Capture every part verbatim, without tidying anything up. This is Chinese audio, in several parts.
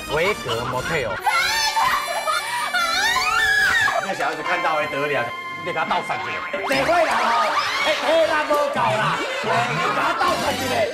维格 motel。那小孩子看到会得了，你得给他倒上去。这会人哦，哎，黑啦无够啦，哎，你给他倒上去。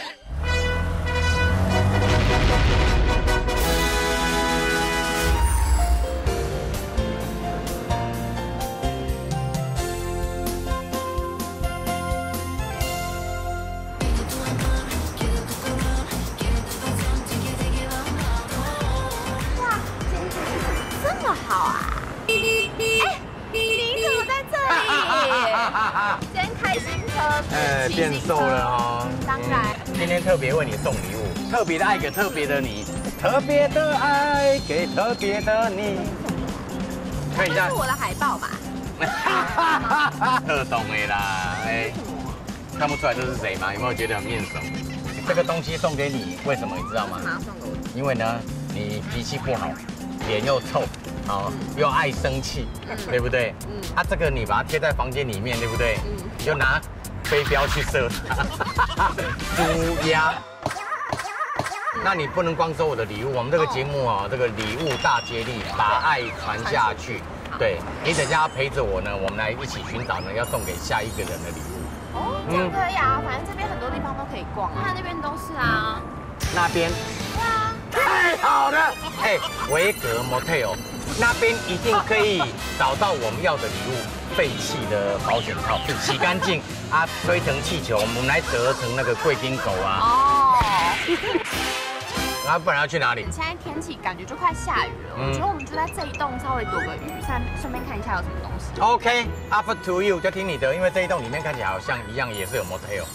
好啊！哎，你怎么在这里？今天开新车， 呃，变瘦了哦。 当然， 今天特别为你送礼物，特别的爱给特别的你，特别的爱给特别的你。看一下， 这是我的海报吧？ 特懂的啦，哎，看不出来这是谁吗？有没有觉得很面熟？这个东西送给你，为什么你知道吗？ 马上送给我。 因为呢，你脾气不好，脸又臭。 好，又爱生气，对不对？嗯。啊，这个你把它贴在房间里面，对不对？嗯。你就拿飞镖去射它，猪鸭。那你不能光收我的礼物，我们这个节目哦，这个礼物大接力，把爱传下去。对，你等下陪着我呢，我们来一起寻找呢，要送给下一个人的礼物。 哦，这样可以啊，反正这边很多地方都可以逛，看那边都是啊。 那边。对啊。太好了，哎，维格 motel。 那边一定可以找到我们要的礼物，废弃的保险套，洗干净啊，吹成气球，我们来折成那个贵宾狗啊。哦。那不然要去哪里？ 现在天气感觉就快下雨了，我觉得我们就在这一栋稍微躲个雨伞，顺便看一下有什么东西。 OK，up to you， 就听你的，因为这一栋里面看起来好像一样也是有 motel。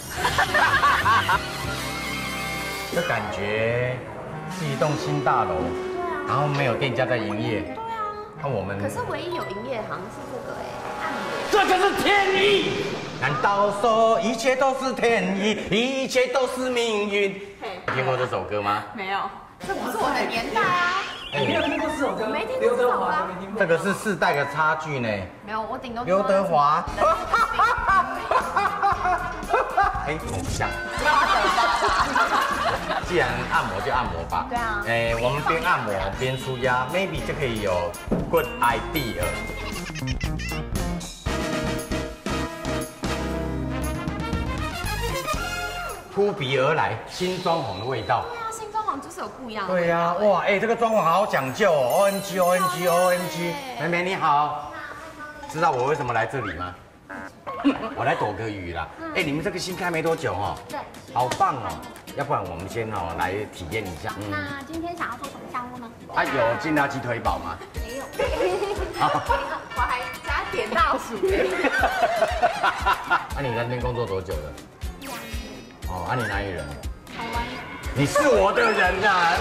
这感觉是一栋新大楼，然后没有店家在营业。 那我们可是唯一有营业的好像是这个哎，按摩。 这就是天意。难道说一切都是天意，一切都是命运？听过这首歌吗？ 没有，这不是我的年代啊。 你没有听过这首歌？ 没听过这首歌。 这个是世代的差距呢。 没有，我顶多。 刘德华。哎，很像。既然按摩就按摩吧。 对啊。 哎，我们边按摩边舒压 ，maybe 就可以有 good idea。扑鼻而来，新装潢的味道。 对啊，新装潢就是有不一样的。 对呀，哇，哎，这个装潢好讲究哦 ，O M G O M G O M G， 妹妹你好，知道我为什么来这里吗？我来躲个雨啦。哎，你们这个新开没多久哦。 对。 好棒哦，要不然我们先哦来体验一下。 那今天想要做什么项目呢？ 啊，有劲辣鸡腿堡吗？ 没有。我还加点倒数。 那你在那边工作多久了？ 两年。 哦，啊，你哪里人？ 台湾。 你是我的人呐！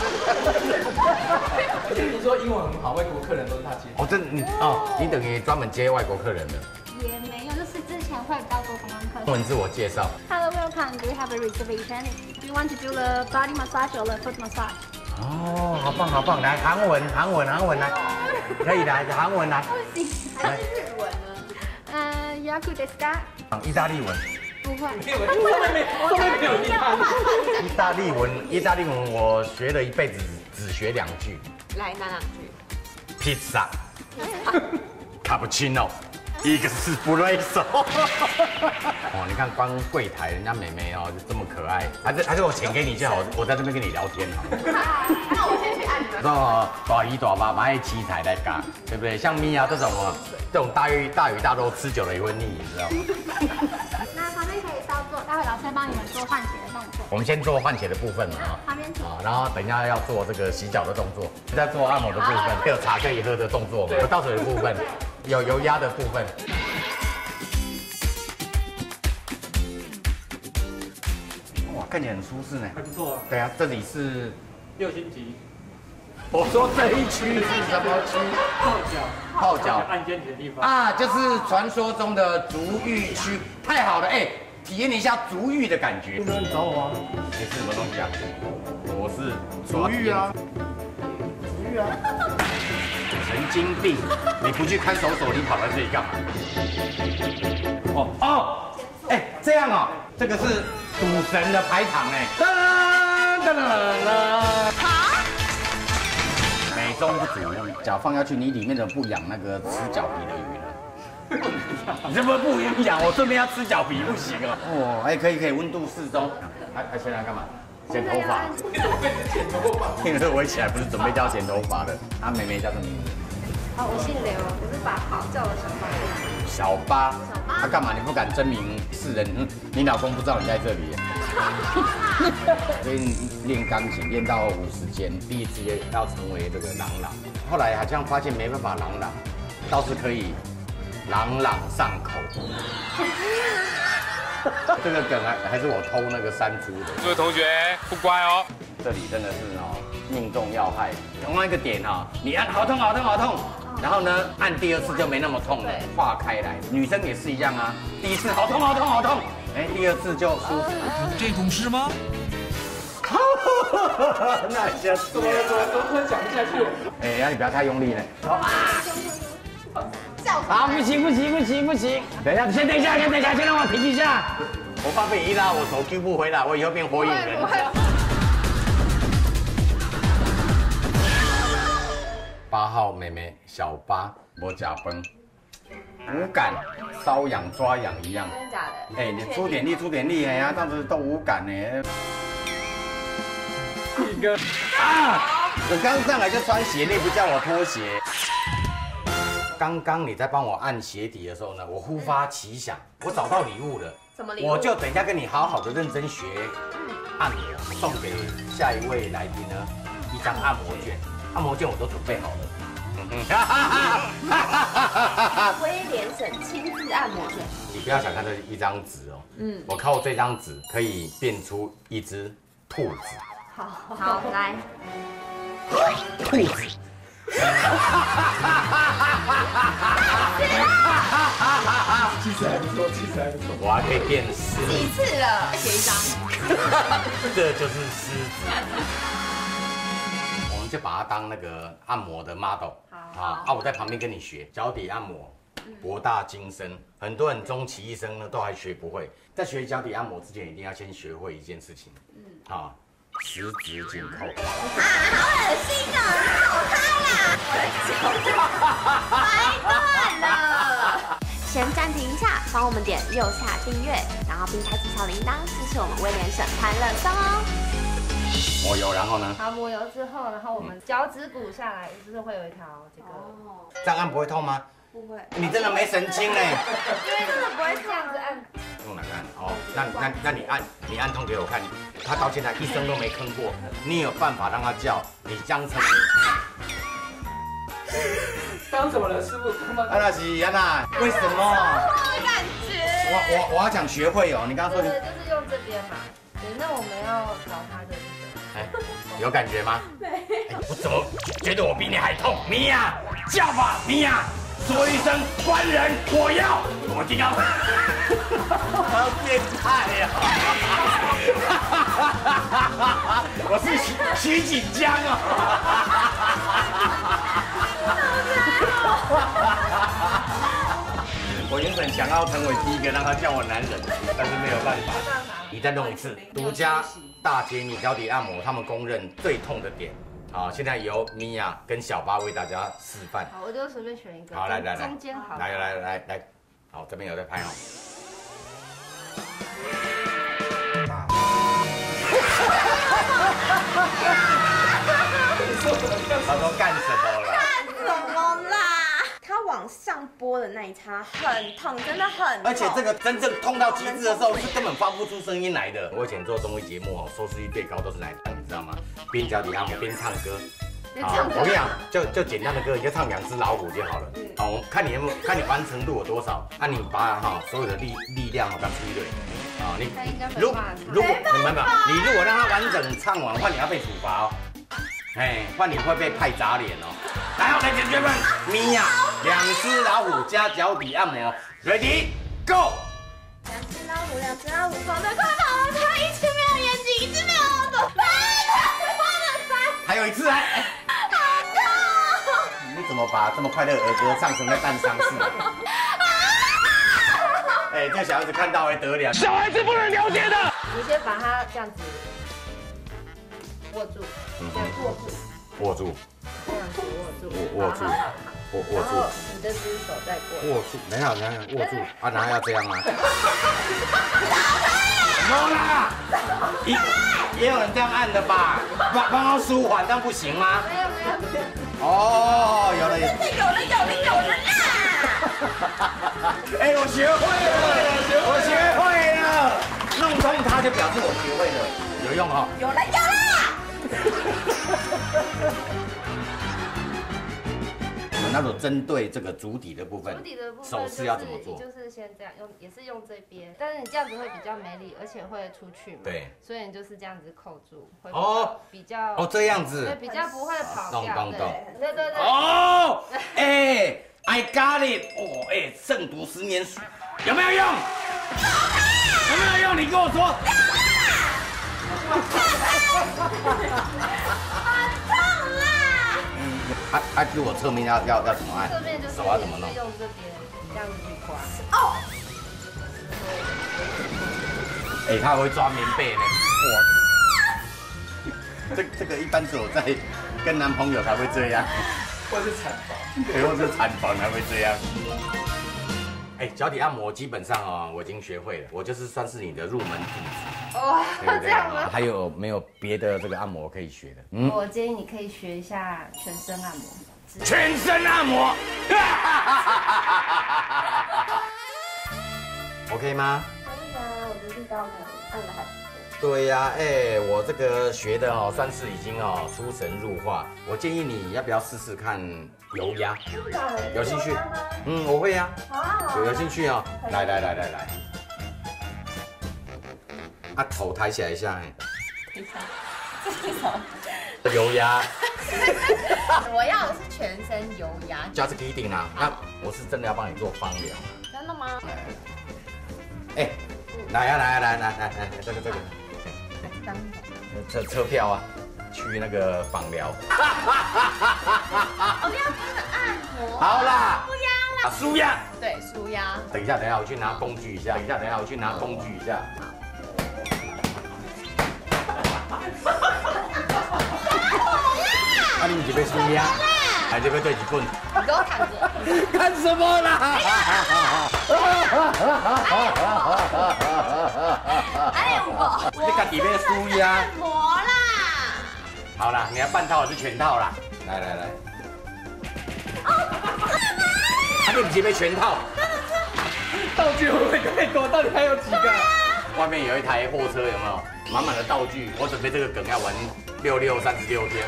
你说英文很好，外国客人都是他接。 哦，这你哦，你等于专门接外国客人的。 也没有，就是之前会比较多观光客。 中文自我介绍。 Hello, welcome. Do you have a reservation? Do you want to do the body massage or the foot massage? 哦，好棒好棒，来韩文韩文韩文来，可以来韩文来。 不行，还是日文呢？呃 ，Yaku desu ka？ 意大利文。 不会。 没有，都没有，都没有厉害。 意大利文，意大利文我学了一辈子，只学两句。 来，哪两句 ？Pizza， cappuccino， 一个是布瑞索。哦，你看光柜台人家妹妹哦，就这么可爱，还是还是我钱给你就好，我在这边跟你聊天好。 那我先去按你们。 哦，大鱼大肉买七彩来嘎，对不对？像咪啊这种哦，这种大鱼大鱼大肉吃久了也会腻，你知道吗？ 那旁边可以稍坐，待会老师会帮你们做换鞋的动作。 我们先做换血的部分嘛，哈。 旁边请。 啊，然后等一下要做这个洗脚的动作，在做按摩的部分，还有茶可以喝的动作嘛，有倒水的部分，有油压的部分。哇，看起来很舒适呢。 还不错啊。 对啊，这里是六星级。 我说这一区是什么区？ 泡脚。 泡脚。 按肩体的地方。啊， 就是传说中的足浴区，太好了，哎。体验一下足浴的感觉。 你找我吗？ 你是什么东西啊？我是足浴啊。足浴啊。 神经病！你不去看守所，你跑来这里干嘛？哦哦，哎，这样哦，这个是赌神的排场哎。噔噔噔噔。好。 中不足，脚放下去，你里面怎么不养那个吃脚皮的鱼呢？你这不不营养，我顺便要吃脚皮不行哦。哦，哎，可以可以，温度适中。还还现在干嘛？剪头发。剪头发。因为我一起来不是准备叫剪头发的。啊，妹妹叫什么名字？ 哦，我姓刘，我是把好叫我小八。 小八。 小八。 他干嘛？你不敢真名示人？你老公不知道你在这里。所以练钢琴练到五十间，第一次要成为这个朗朗。后来好像发现没办法朗朗，倒是可以。朗朗上口，这个梗还还是我偷那个山猪的。 这位同学不乖哦， 这里真的是哦命中要害。同样一个点哈，你按好痛好痛好痛，然后呢按第二次就没那么痛了，化开来。女生也是一样啊，第一次好痛好痛好痛，哎，第二次就舒服。 有这种事吗？ 那下怎么了？怎么怎么突然讲不下去了？ 哎，那你不要太用力了。好，不行不行不行不行！等一下，先等一下，先等一下，先让我停一下。我怕被一拉，我手救不回来，我以后变火影忍者。八号妹妹小八，我假崩，无感，瘙痒抓痒一样。 真的假的？ 哎，你出点力，出点力，哎呀，当时都无感呢。一个啊！我刚上来就穿鞋，你不叫我脱鞋。刚刚你在帮我按鞋底的时候呢，我忽发奇想，我找到礼物了。 什么礼物？我就等一下跟你好好的认真学按摩，送给下一位来宾呢一张按摩券。按摩券我都准备好了。 威廉省亲自按摩券。 你不要小看这一张纸哦，嗯，我靠这张纸可以变出一只兔子。 好，好，来。 兔子。 其实还不错，其实还不错。 我还可以变狮。 几次了？写一张。 这就是狮子。我们就把它当那个按摩的 model。好啊，啊，我在旁边跟你学脚底按摩，博大精深。很多人终其一生呢都还学不会。在学脚底按摩之前，一定要先学会一件事情。嗯。啊。十指紧扣啊， 好恶心啊！走开啦！我的脚掰断了。先暂停一下，帮我们点右下订阅，然后并开启小铃铛，支持我们威廉省欢乐颂哦。 抹油，然后呢？ 好，抹油之后，然后我们脚趾骨下来，就是会有一条这个。 哦。 这样按不会痛吗？ 不会。 你真的没神经嘞！ 因为真的不会这样子按。 用哪个按？哦，那那那你按，你按痛给我看。他到现在一声都没吭过，你有办法让他叫？你将成。 刚怎么了，师傅？ 安娜西，安娜，为什么？ 我感觉。 我我我要讲学会哦，你刚刚说对，就是用这边嘛。对，那我们要找他的这个。 哎，有感觉吗？没有。我怎么觉得我比你还痛？米娅，叫吧，米娅。说一声官人，我要，我听到，好变态呀！我是徐徐锦江啊！我原本想要成为第一个让他叫我男人，但是没有办法。你再弄一次，独家大揭秘脚底按摩，他们公认最痛的点。好，现在由米娅跟小八为大家示范。 好，我就随便选一个。 好，来来来， 中间好。 来来来来，好，这边有在拍哦。他说干什么了？ 干什么啦？他往上拨的那一擦很痛，真的很痛。 而且这个真正痛到极致的时候，是根本发不出声音来的。我以前做综艺节目哦，收视率最高都是哪一档，你知道吗？边脚底按摩边唱歌。好，我跟你讲，就就简单的歌，你就唱两只老虎就好了。好，我看你有没有，看你完成度有多少，那你把哈所有的力力量哦，刚出一对。啊，你如如果没办法，你如果让他完整唱完，换你要被处罚哦。哎，换你会被派砸脸哦。来，我们同学们，米娅，两只老虎加脚底按摩 ，Ready Go！ 两只老虎，两只老虎跑得快跑得快，一只没有眼睛，一只没有耳朵， 还有一次哎， 好痛！ 你怎么把这么快乐的儿歌唱成了蛋伤式？哎，这小孩子看到还得了？小孩子不能了解的。 你先把它这样子握住，这样握住， 握住， 这样子握住， 握握住，握握住。 然后你这只手再过来。 握住，没有没有握住啊，然后要这样吗？没啦，也也有人这样按的吧？帮帮他舒缓，这样不行吗？ 没有没有没有。 哦，有了有了。 有了有了有了啦！ 哎，我学会了，我学会了，弄痛它就表示我学会了，有用哦。 有了有了！ 那种针对这个足底的部分， 足底的部分手势要怎么做？ 就是先这样用，也是用这边，但是你这样子会比较没力，而且会出去嘛。 对。 所以你就是这样子扣住，会哦比较哦这样子， 对，比较不会跑掉。 懂懂懂。 对对对。 哦，哎 ，I got it！ 哦，哎，胜读十年书有没有用？有没有用？你跟我说。啊啊！如果侧面要要要怎么按？ 侧面就是手要怎么弄？ 用这边这样子去刮。 哦。 哎，他会抓棉被呢。哇！这这个一般只有在跟男朋友才会这样， 或是产房， 对，或是产房才会这样。哎，脚底按摩基本上哦，我已经学会了，我就是算是你的入门弟子。 哦，这样吗？ 还有没有别的这个按摩可以学的？ 嗯，我建议你可以学一下全身按摩。 全身按摩，OK 吗？ 可以啊，我觉得力道按的还不错。 对呀，哎，我这个学的哦，算是已经哦出神入化。我建议你要不要试试看油压？有兴趣？嗯，我会呀。有有兴趣哦？来来来来来。啊，头抬起来一下，哎。 抬起来。这是什么？ 油压。 我要的是全身油压。 加这个一定啊，那我是真的要帮你做芳疗。 真的吗？ 哎，来呀来呀来来来来，这个这个。车车票啊，去那个访疗。 我们要真的按摩。 好啦， 舒压啦。 啊，舒压。 对，舒压。 等一下，等一下，我去拿工具一下。等一下，等一下，我去拿工具一下。啊，你们这边舒压，还这边对几棍？ 你给我躺着。 干什么啦？ 哎呦我！ 你自己要舒压。 按摩啦。 好啦，你要半套还是全套啦？来来来。啊，你不是要全套？ 道具会不会太多？到底还有几个？ 外面有一台货车，有没有？满满的道具。我准备这个梗要玩六六三十六天。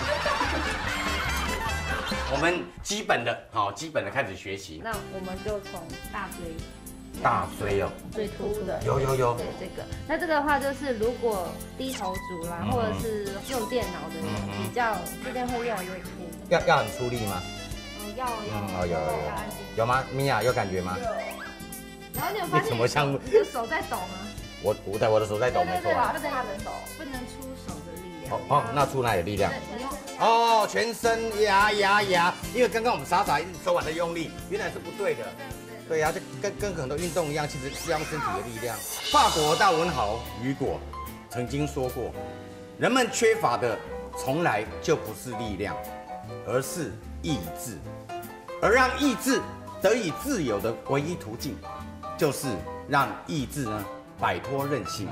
我们基本的，好，基本的开始学习。 那我们就从大椎。 大椎哦， 最突出的。 有有有。 对这个，那这个的话就是如果低头族啦，或者是用电脑的人，比较这边会越来越粗。 要要很出力吗？ 嗯，要要。 哦有有有。有吗？米娅有感觉吗？ 有。然后你有发现怎么像你的手在抖吗？ 我我的我的手在抖，没错。 对，这是他的手，不能出手的力量。 哦哦，那出哪里的力量？哦，全身压压压，因为刚刚我们傻傻一直手腕的用力，原来是不对的。对呀，就跟跟很多运动一样，其实是用身体的力量。法国大文豪雨果曾经说过，人们缺乏的从来就不是力量，而是意志，而让意志得以自由的唯一途径，就是让意志呢摆脱任性。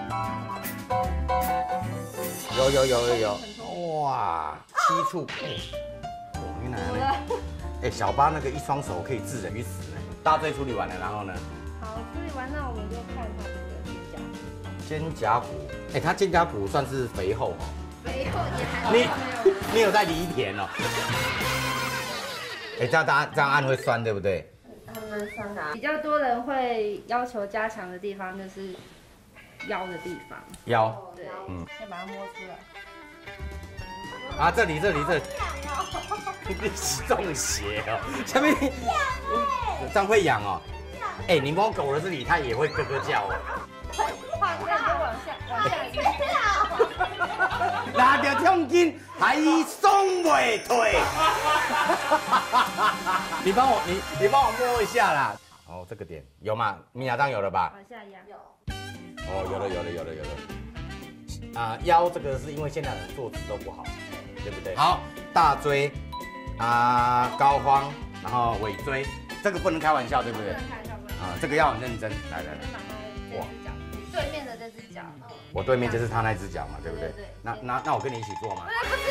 有有有有有，哇，七处哦，原来呢，哎，小巴那个一双手可以置人于死呢。大椎处理完了，然后呢？ 好，处理完，那我们就看他这个肩胛。 肩胛骨，哎，他肩胛骨算是肥厚哦。 肥厚也还好。 你你有在犁田哦？哎，这样大家这样按会酸，对不对？ 他们酸的。 比较多人会要求加强的地方就是腰的地方。 腰。 对，嗯，先把它摸出来。 啊，这里这里这里。你中邪哦，下面这样会痒哦。哎，你摸狗的这里，它也会咯咯叫哦。 换个就往下，往下移。 拿着痛筋还松未退。你帮我，你你帮我摸一下啦。哦，这个点有吗？米亚当有了吧？ 往下压。有。 哦，有了有了有了有了。啊，腰这个是因为现在人坐姿都不好，对不对？好，大椎啊膏肓，然后尾椎，这个不能开玩笑，对不对？ 不能开玩笑，不能开玩笑。 啊，这个要很认真。来来来， 哇，对面的这只脚， 我对面就是他那只脚嘛，对不对？ 对对。 那那那我跟你一起做吗？ 不是。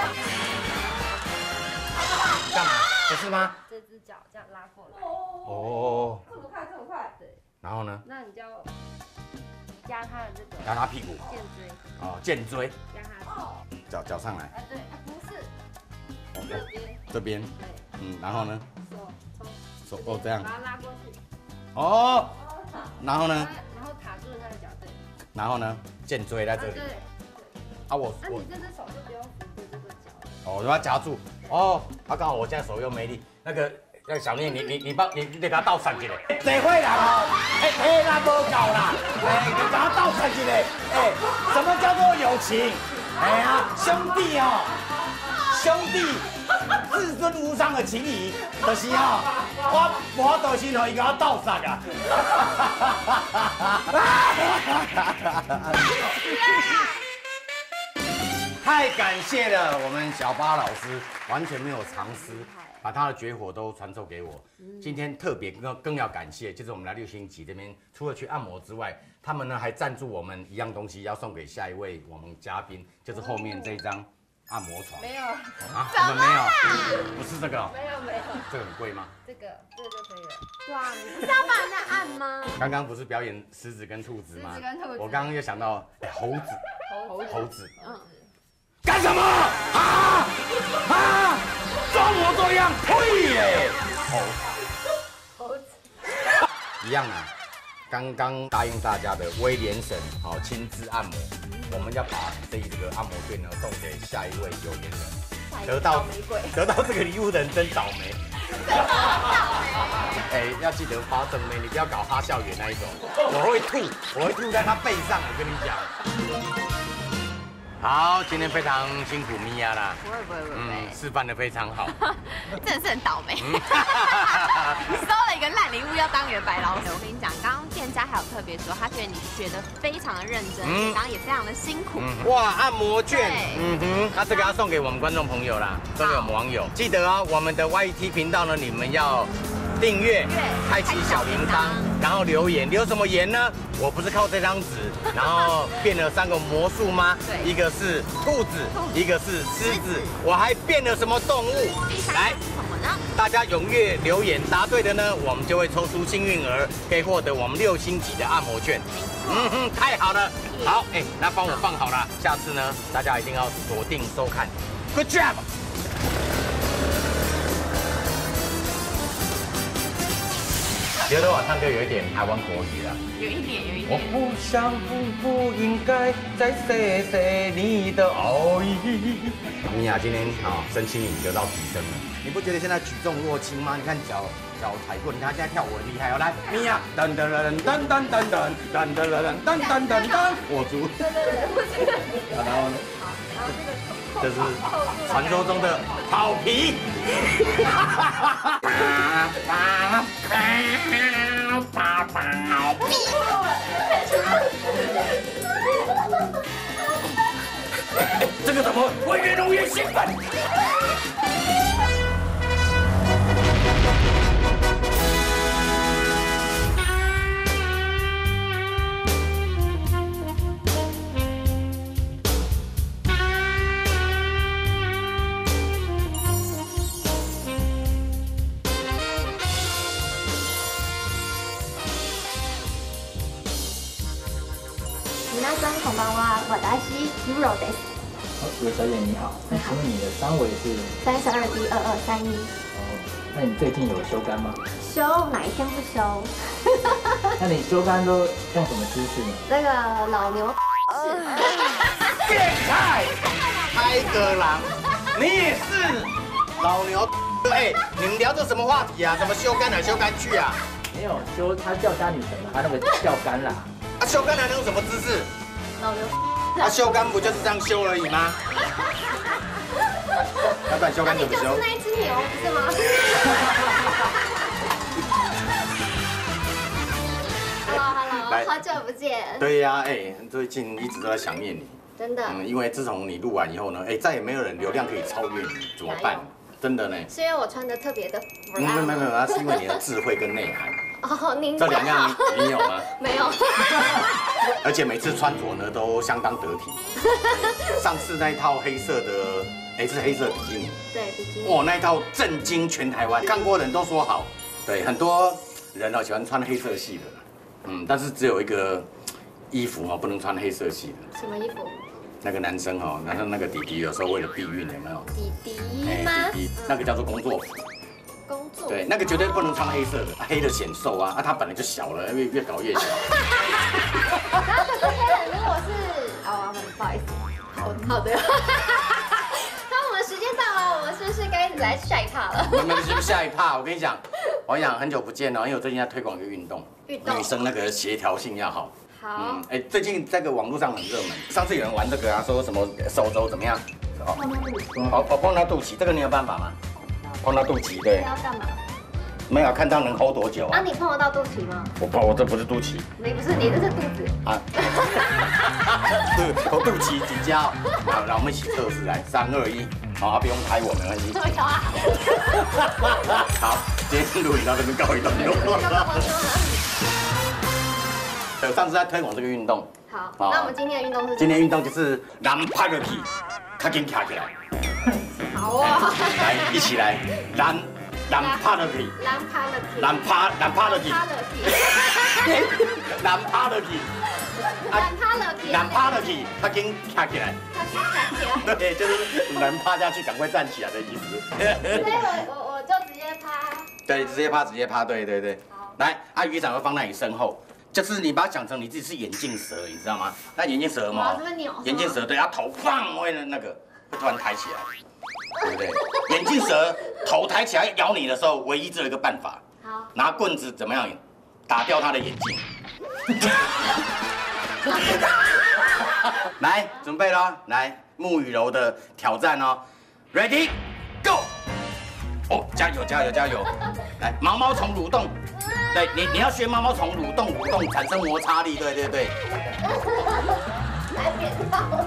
干嘛？不是吗？ 这只脚这样拉过来。 哦。 这么快，这么快。对。 然后呢？ 那你就要压他的这个。 压他屁股。 肩椎。 哦，肩椎。 压他。 脚脚上来。 哎，对，不是。这边。 这边。 对。 嗯，然后呢？ 手从。 手哦这样。 把它拉过去。 哦。然后呢？ 然后卡住那个脚，对。 然后呢？肩椎在这里。 对。 啊我那我。 你这只手就不用扶着这个脚了。 哦，我把它夹住。哦，啊刚好我现在手又没力，那个那个小念，你你你帮你你得给他倒上去嘞。这会啦哦，哎哎那不搞啦，哎你给他倒上去嘞。哎，什么叫做友情？哎呀，兄弟哦，兄弟。至尊无上的情谊，就是哦，我我都是让伊给我倒上啊。太感谢了，我们小巴老师完全没有藏私，把他的绝活都传授给我。今天特别更更要感谢，就是我们来六星级这边，除了去按摩之外，他们呢还赞助我们一样东西，要送给下一位我们嘉宾，就是后面这张按摩床。 没有啊？我们没有，不是这个、哦。 没有没有。 这个很贵吗？ 这个这个就可以了。 对啊，你不是要帮人家按吗？ 刚刚不是表演狮子跟兔子吗？ 狮子跟兔子。 我刚刚又想到，哎、欸，猴子。 猴子。 猴子。 嗯。 干什么？啊啊！装模作样，呸嘞！猴猴子一样啊。刚刚答应大家的威廉神好亲自按摩，我们要把这一个按摩券呢送给下一位有缘人，得到得到这个礼物的人真倒霉。哎，要记得发正妹，你不要搞哈校园那一种，我会吐，我会吐在他背上，我跟你讲。好，今天非常辛苦米娅啦， 不会不会不会， 嗯，示范的非常好， 真的是很倒霉，收了一个烂礼物要当元白老鼠。我跟你讲，刚刚店家还有特别说，他觉得你学的非常的认真，嗯，刚刚也非常的辛苦。 嗯、哇，按摩券，嗯哼，那这个要送给我们观众朋友啦，送给我们网友。记得啊，我们的 Y T 频道呢，你们要订阅，开启小铃铛，然后留言，留什么言呢？我不是靠这张纸，然后变了三个魔术吗？ 对， 一个是兔子，一个是狮子，我还变了什么动物？来， 什么呢？ 大家踊跃留言，答对的呢，我们就会抽出幸运儿，可以获得我们六星级的按摩券。嗯哼，太好了。好，哎，那帮我放好了，下次呢，大家一定要锁定收看。Good job。刘德华唱歌有一点台湾国语啦， 有一点，有一点。 我不想，不不应该再谢谢你的爱意。米娅今天啊，身心灵得到提升了。你不觉得现在举重若轻吗？你看脚脚踩过，你看现在跳舞很厉害哦。来，米娅，噔噔噔噔噔噔噔噔噔噔噔噔噔噔，握住。对对对，握住。然后呢？然后这个。这是传说中的草皮。这个怎么会越弄越兴奋？ 皆さんこんばんは，私ユロです。 好，这位小姐你好，那请问你的三围是？ 三十二 D 二二三一。 哦，那你最近有修肝吗？ 修哪一天不修？ 那你修肝都用什么姿势呢？ 这个老牛。 变态，开个狼，你也是老牛。哎，你们聊这什么话题啊？怎么修肝来修肝去啊？ 没有修，他叫家女神嘛，他那个叫肝啦。 啊，修肝还能用什么姿势？ 老牛。 啊，修肝不就是这样修而已吗？要不然修肝怎么修？ 就是那一只牛，不是吗？Hello Hello， 好久不见。 对呀，哎，最近一直都在想念你。 真的。 嗯，因为自从你录完以后呢，哎，再也没有人流量可以超越你，怎么办？ 真的呢。 是因为我穿的特别的 brown。 没有没有没有，那是因为你的智慧跟内涵。 哦，您这两样你你有吗？ 没有。 而且每次穿着呢都相当得体。上次那一套黑色的，哎，是黑色比基尼。 对，比基尼。 哇，那一套震惊全台湾，看过的人都说好。对，很多人哦喜欢穿黑色系的，嗯，但是只有一个衣服哦不能穿黑色系的。 什么衣服？ 那个男生哦，男生那个弟弟有时候为了避孕有没有？ 弟弟吗？ 弟弟，那个叫做工作服。 工作。 对，那个绝对不能穿黑色的，黑的显瘦啊，啊，他本来就小了，越越搞越小。 然后可是黑人如果是，哦，不好意思，好好的。那我们时间到了，我们是不是该来下一趴了？ 我们是不是下一趴？我跟你讲，我跟你讲，很久不见了，因为我最近在推广一个运动， 运动， 女生那个协调性要好。 好。 嗯，哎，最近这个网络上很热门，上次有人玩这个啊，说什么手肘怎么样？哦，哦，我碰到肚脐，这个你有办法吗？碰到肚脐，对。 要干嘛？ 没有，看他能 hold 多久啊？ 啊，你碰得到肚脐吗？ 我碰，我这不是肚脐。 你不是，你这是肚子。啊。 对，我肚脐几家？好，来我们一起测试来，三二一，好，不用拍我没关系。 这么高啊！ 好，今天录影到这边告一段落。对，上次在推广这个运动。 好，那我们今天的运动是？ 今天运动就是男拍落去，卡紧卡起来。 好啊。 来，一起来，男。男趴落去， 男趴落去， 男趴男趴落去，男趴落去， 男趴落去， 男趴落去，他紧卡起来，对，就是人趴下去，赶快站起来的意思。 所以我我我就直接趴。 对，直接趴，直接趴，对对对。来，啊，雨伞会放在你身后，就是你把它想成你自己是眼镜蛇，你知道吗？那眼镜蛇嘛，眼镜蛇对，它头放会的那个会突然抬起来。对不对？眼镜蛇头抬起来咬你的时候，唯一只有一个办法， 好， 拿棍子怎么样打掉它的眼镜。来，准备了，来沐雨柔的挑战哦 ，Ready Go！ 哦，加油加油加油！来，毛毛虫蠕动，对你你要学毛毛虫蠕动蠕动产生摩擦力，对对对。 来扁到了。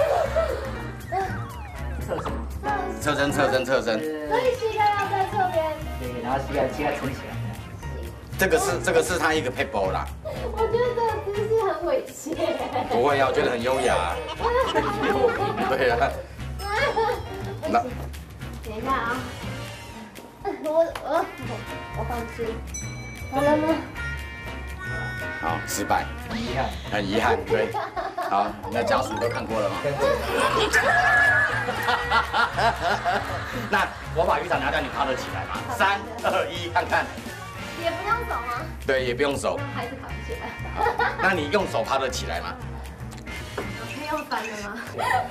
侧身，侧身，侧身。 所以膝盖要在侧边。 对，然后膝盖膝盖撑起来。 这个是这个是他一个 paper 啦。 我觉得这个姿势很猥亵。 不会啊，我觉得很优雅。对啊。 那等一下啊，我我我放弃。好了吗？ 好，失败。 很遗憾。 很遗憾，对。好，那家属都看过了吗？那我把雨伞拿掉，你趴得起来吗？三二一，看看。 也不用手吗？ 对，也不用手。 还是爬不起来。 那你用手趴得起来吗？ 我可以用翻的吗？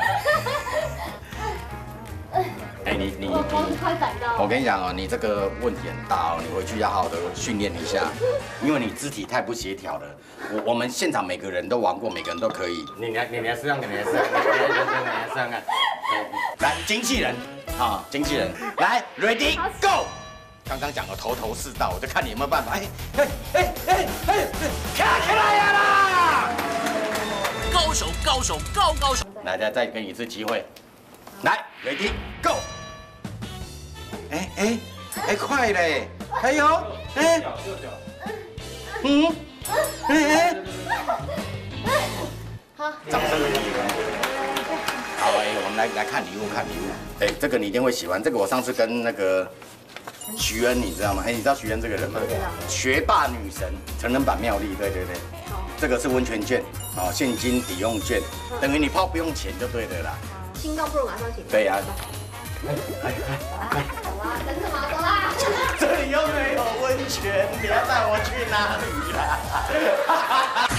哎，你你我光快逮到。 我跟你讲哦，你这个问题很大哦，你回去要好好的训练一下，因为你肢体太不协调了。我我们现场每个人都玩过，每个人都可以。你来你来试看看，你来试看看，你来试看看。来，经纪人啊，经纪人，来 ，Ready Go！ 刚刚讲的头头是道，我就看你有没有办法。哎哎哎哎哎，卡起来呀啦！ 高手高手高高手！ 来，再再给你一次机会。来 ，Ready Go！ 哎哎哎，快嘞！还有，哎，嗯，哎哎，好，掌声鼓励。好，哎，我们来来看礼物，看礼物。哎，这个你一定会喜欢。这个我上次跟那个徐恩，你知道吗？哎，你知道徐恩这个人吗？学霸女神，成人版妙丽，对对对。这个是温泉券，哦，现金抵用券，等于你泡不用钱就对了啦。 心动不如马上行动。 对呀。 哎哎哎！走啊，等什么？走啦！ 这里又没有温泉，你要带我去哪里啦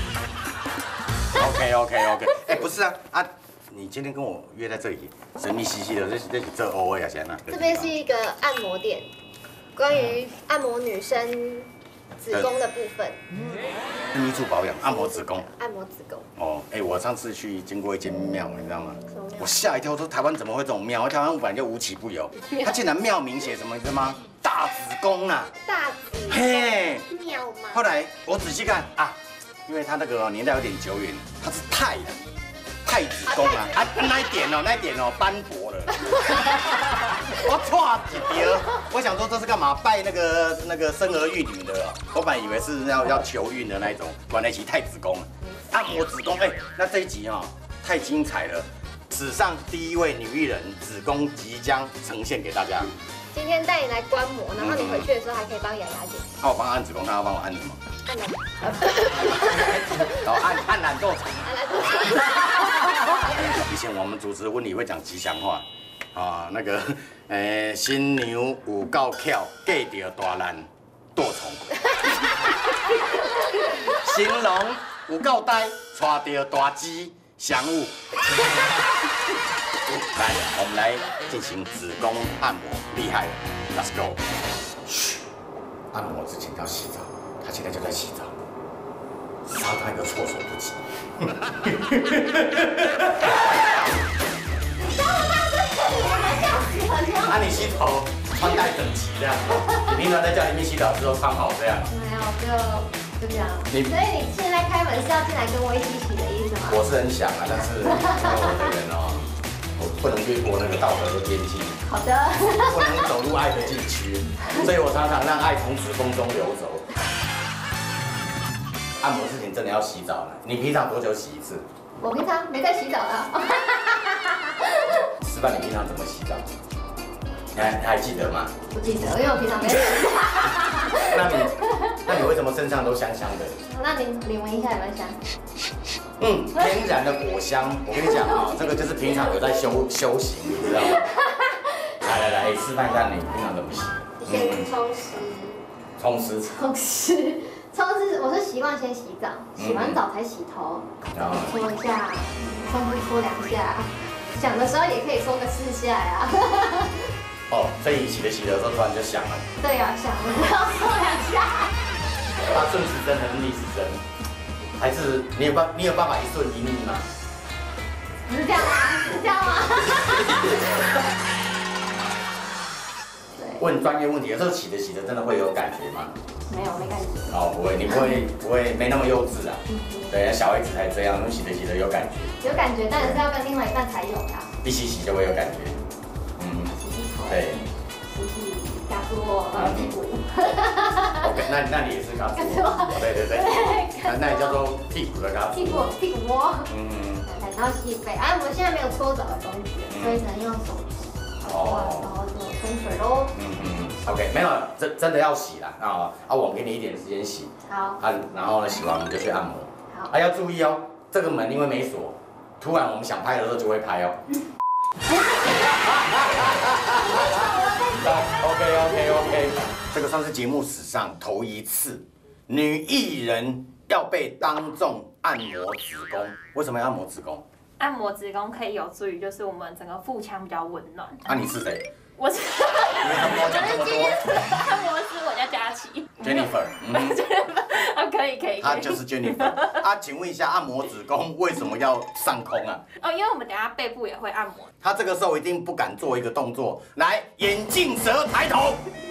？OK OK OK， 哎，不是啊啊，你今天跟我约在这里，神秘兮兮的，这这这 O A 啊，先啊。 这边是一个按摩店，关于按摩女生子宫的部分。 女主保养，按摩子宫。 按摩子宫。 哦，哎，我上次去经过一间庙，你知道吗？我吓一跳，说台湾怎么会这种庙？台湾本来就无奇不有，它竟然庙名写什么，你知道吗？大子宫啊！ 大子宫。 嘿， 庙吗？ 后来我仔细看啊，因为它那个年代有点久远，它是太的太子宫啊，啊那一点哦，那一点哦斑驳了。我错我想说这是干嘛？拜那个那个生儿育女的，我本来以为是要要求孕的那一种，管得起太子宫了。按摩子宫，哎，那这一集哈、哦、太精彩了，史上第一位女艺人子宫即将呈现给大家。 今天带你来观摩，然后你回去的时候还可以帮雅雅剪。 那我帮她按子宫，她要帮我按什么？ 按懒， 然后按按懒惰场。 按懒惰。 以前我们主持婚礼会讲吉祥话，啊，那个，诶，新娘有够巧，嫁着大难剁虫；新郎有够呆，娶着大鸡祥物。来，我们来进行子宫按摩，厉害了 ，Let's go。嘘，按摩之前要洗澡，他现在就在洗澡，杀他一个措手不及。啊，你洗头穿戴整齐这样，你平常在家里面洗澡之后穿好这样？ 没有，就就这样。所以你现在开门是要进来跟我一起洗的意思吗？ 我是很想啊，但是因为我这个人哦，我不能越过那个道德的边境。 好的。 不能走入爱的禁区，所以我常常让爱从子宫中流走。按摩之前真的要洗澡了，你平常多久洗一次？ 我平常没在洗澡的。 示范你平常怎么洗澡？你还你还记得吗？ 不记得，因为我平常没洗。 那你那你为什么身上都香香的？ 那你你闻一下有没有香？ 嗯，天然的果香。我跟你讲啊，这个就是平常有在修修行，你知道吗？来来来，示范一下你平常怎么洗。 先冲湿。 冲湿。 冲湿。冲湿，我是习惯先洗澡，洗完澡才洗头，搓一下，冲湿搓两下，想的时候也可以搓个四下呀。 哦，所以洗着洗着的时候突然就想了。 对呀、啊，想了要搓两下。 他顺时针还是逆时针？还是你有办你有办法一顺一逆吗？ 是这样吗？是这样吗？ 问专业问题，有时候洗着洗着真的会有感觉吗？ 没有，没感觉。 哦，不会，你不会不会没那么幼稚啊。对，小孩子才这样，洗着洗着有感觉。 有感觉，但是要跟另外一半才有的。 一起洗就会有感觉。嗯， 洗洗头。 对。 洗洗嘎吱窝呃屁股。 OK， 那那你也是嘎吱窝。对对对。那那也叫做屁股的嘎吱窝。 屁股屁股窝。 嗯。 然后洗背，啊，我们现在没有搓澡的工具，所以只能用手指。哦。然后就冲水喽。 嗯嗯。OK， 没有，真真的要洗啦啊啊！我给你一点时间洗。 好。 啊，然后呢，洗完我们就去按摩。 好。 啊，要注意哦，这个门因为没锁，突然我们想拍的时候就会拍哦。OK OK OK， 这个算是节目史上头一次，女艺人要被当众按摩子宫。为什么要按摩子宫？ 按摩子宫可以有助于，就是我们整个腹腔比较温暖。 啊，你是谁？ 我是， 我是今天按摩师，我叫佳琪 ，Jennifer， 嗯 ，Jennifer， 啊，可以可以， 她就是 Jennifer。啊，请问一下，按摩子宫为什么要上空啊？ 哦，因为我们等下背部也会按摩。 她这个时候一定不敢做一个动作，来，眼镜蛇抬头。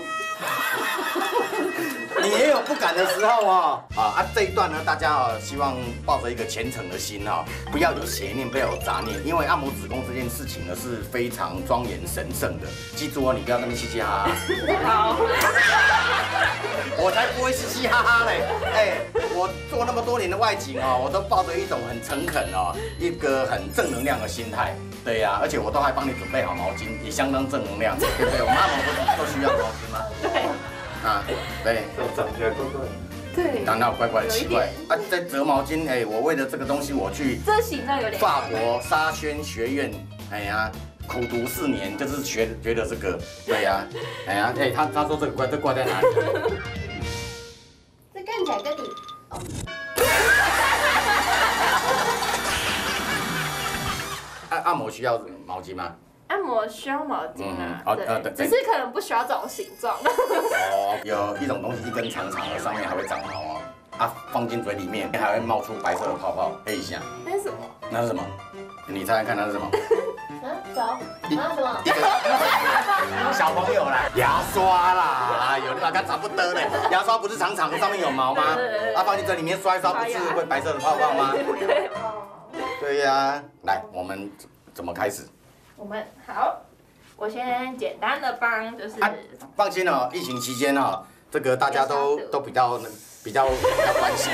你也有不敢的时候哦，啊啊！这一段呢，大家啊，希望抱着一个虔诚的心哈，不要有邪念，不要有杂念，因为按摩子宫这件事情呢是非常庄严神圣的。记住哦，你不要那么嘻嘻哈哈。 好。 我才不会嘻嘻哈哈嘞！哎，我做那么多年的外景哦，我都抱着一种很诚恳哦，一个很正能量的心态。对呀、啊，而且我都还帮你准备好毛巾，也相当正能量，对不对？我们按摩不是都需要毛巾吗？ 对。 啊，对， 长起来怪怪。 对。 难道怪怪的奇怪？啊，在折毛巾，哎，我为了这个东西，我去这形状有点。 法国沙宣学院，哎呀，苦读四年，就是学学的这个，对呀、啊，哎呀，哎，他他说这个挂这挂在哪里？ 这看起来跟你。哦按按摩需要毛巾吗？ 按摩需要毛巾啊， 哦呃对， 只是可能不需要这种形状。 哦，有一种东西一根长长的，上面还会长毛哦，啊，放进嘴里面还会冒出白色的泡泡，配一下。 那是什么？ 那是什么？你猜猜看，那是什么？ 啊，手？啊什么？ 一个小朋友啦，牙刷啦，有的把它差不多嘞。牙刷不是长长的，上面有毛吗？啊，放进嘴里面刷一刷，不是会白色的泡泡吗？对呀，来，我们怎么开始？ 我们好， 我先简单的帮，就是、 啊、放心哦，疫情期间哦，这个大家都都比较比较比较关心。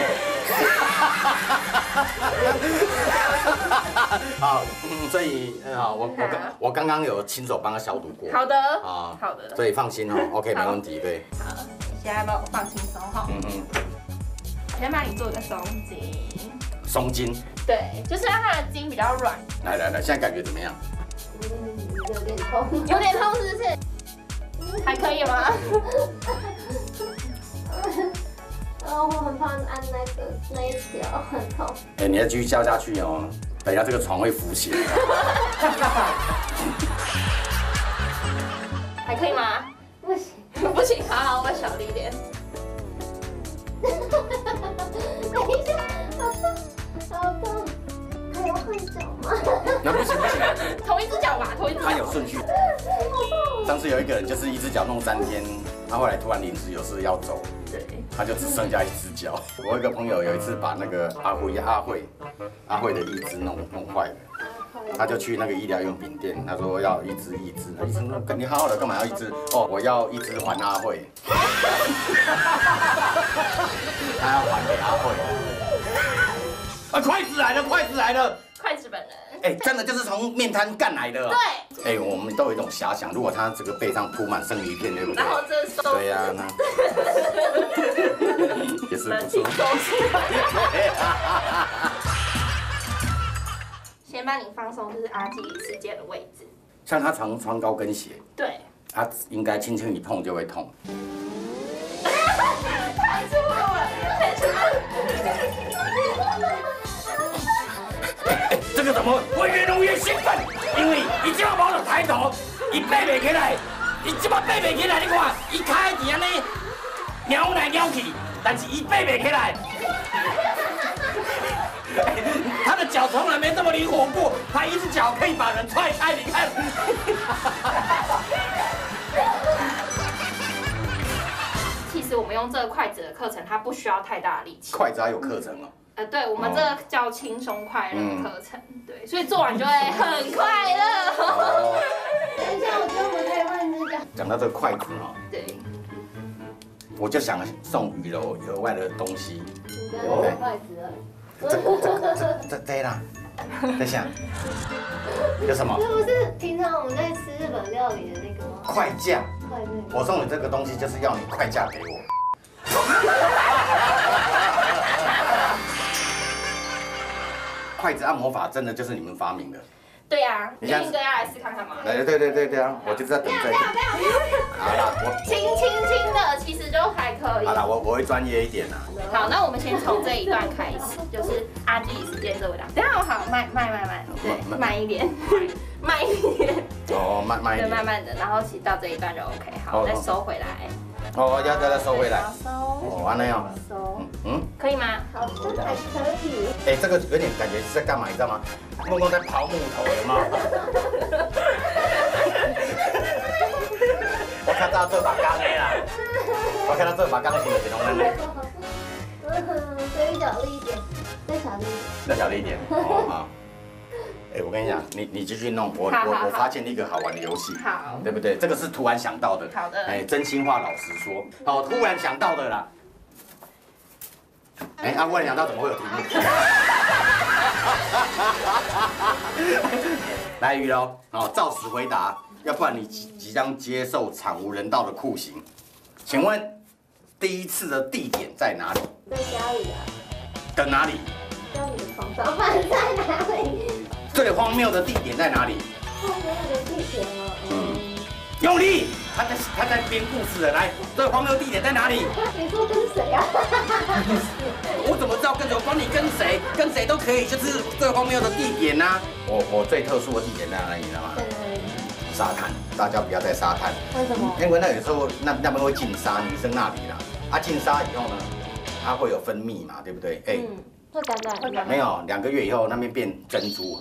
好，嗯，所以啊，我我刚我刚刚有亲手帮他消毒过。 好的。 啊， 好的。 所以放心哦 ，OK， 没问题，对。 好，你现在帮我放轻松哈。嗯嗯。先帮你做一个松筋。 松筋。 对，就是让它的筋比较软。 来来来，现在感觉怎么样？ 嗯，有点痛， 有点痛是不是？还可以吗？ 哦，我很怕按那个那一条，很痛。 哎，你要继续教下去哦，等一下这个床会浮起来。 还可以吗？ 不行， 不行，好好，我小力一点。 等一下，好痛，好痛，还要换脚吗？ 那不行不行， 同一只脚吧，同一只脚。 它有顺序。上次有一个人就是一只脚弄三天，他后来突然临时有事要走， 对， 他就只剩下一只脚。我有一个朋友有一次把那个阿辉阿慧阿慧的义肢弄弄坏了，他就去那个医疗用品店，他说要一只义肢，医生说你好好的干嘛要一只？哦，我要一只还阿慧，他要还给阿慧。啊，筷子来了，筷子来了！ 筷子本人。 哎，真的就是从面摊干来的。 对。 哎，我们都有一种遐想，如果他这个背上铺满生鱼片，对不对？ 然后这手。 对呀，那也是不错。 先帮你放松，就是阿基里斯腱的位置。 像他常穿高跟鞋， 对， 他应该轻轻一碰就会痛。 太粗了，太粗了。 这个怎么会越弄越兴奋？因为伊即马无就抬头，伊爬袂起来，伊即马爬袂起来，你看，伊开伫安尼扭来扭去，但是伊爬袂起来。他的脚从来没这么灵活过，他一只脚可以把人踹开，你看。 其实我们用这个筷子的课程，它不需要太大的力气。 筷子还有课程哦。 呃，对，我们这个叫轻松快乐课程，对，所以做完就会很快乐。 等一下，我觉得我们可以换一只脚。 讲到这个筷子哈， 对， 我就想送雨柔额外的东西。 你不要用筷子了。 这这这这这啦，在想有什么？ 这不是平常我们在吃日本料理的那个吗？ 筷架。 筷子。 我送你这个东西，就是要你筷架给我。筷子按摩法真的就是你们发明的？ 对呀， 你另一个要来试看看吗？ 对对对对对啊！我就是在等这个。好了，我轻轻轻的，其实就还可以。 好了，我我会专业一点啊。 好，那我们先从这一段开始，就是阿基里斯腱这个档。等下好，慢慢慢慢，对，慢一点，慢一点。 哦，慢慢一点。 对，慢慢的，然后其实到这一段就 OK。好，再收回来。 哦，要再收回来。 收。 哦，安那样。 收。 嗯， 可以吗？ 好像还可以。 哎，这个有点感觉是在干嘛，你知道吗？梦梦在刨木头，有没有？我看到这把钢的啦，我看到这把钢是形容的呢。 嗯，所以小力一点，再小力一点。 再小力一点。哦好。哎，我跟你讲，你你继续弄，我我我发现一个好玩的游戏， 好， 对不对？这个是突然想到的。 好的。 哎，真心话老实说，哦，突然想到的啦。哎，啊，忽然想到怎么会有题目？来，雨柔，哦，照实回答，要不然你即即将接受惨无人道的酷刑。请问，第一次的地点在哪里？ 在家里啊。 的哪里？ 家里的床上，饭在哪里？ 最荒谬的地点在哪里？ 荒谬的地点哦，嗯。 用力！他在他在编故事了，来，最荒谬的地点在哪里？ 你说跟谁啊？ 我怎么知道跟谁？我管你跟谁，跟谁都可以，就是最荒谬的地点呐、啊。我我最特殊的地点在哪里，你知道吗？沙滩，大家不要在沙滩。 为什么？ 因为那有时候那那边会进沙，女生那里啦。啊，进沙以后呢，它会有分泌嘛，对不对？哎、 嗯，会感染，会感染。 没有，两个月以后那边变珍珠。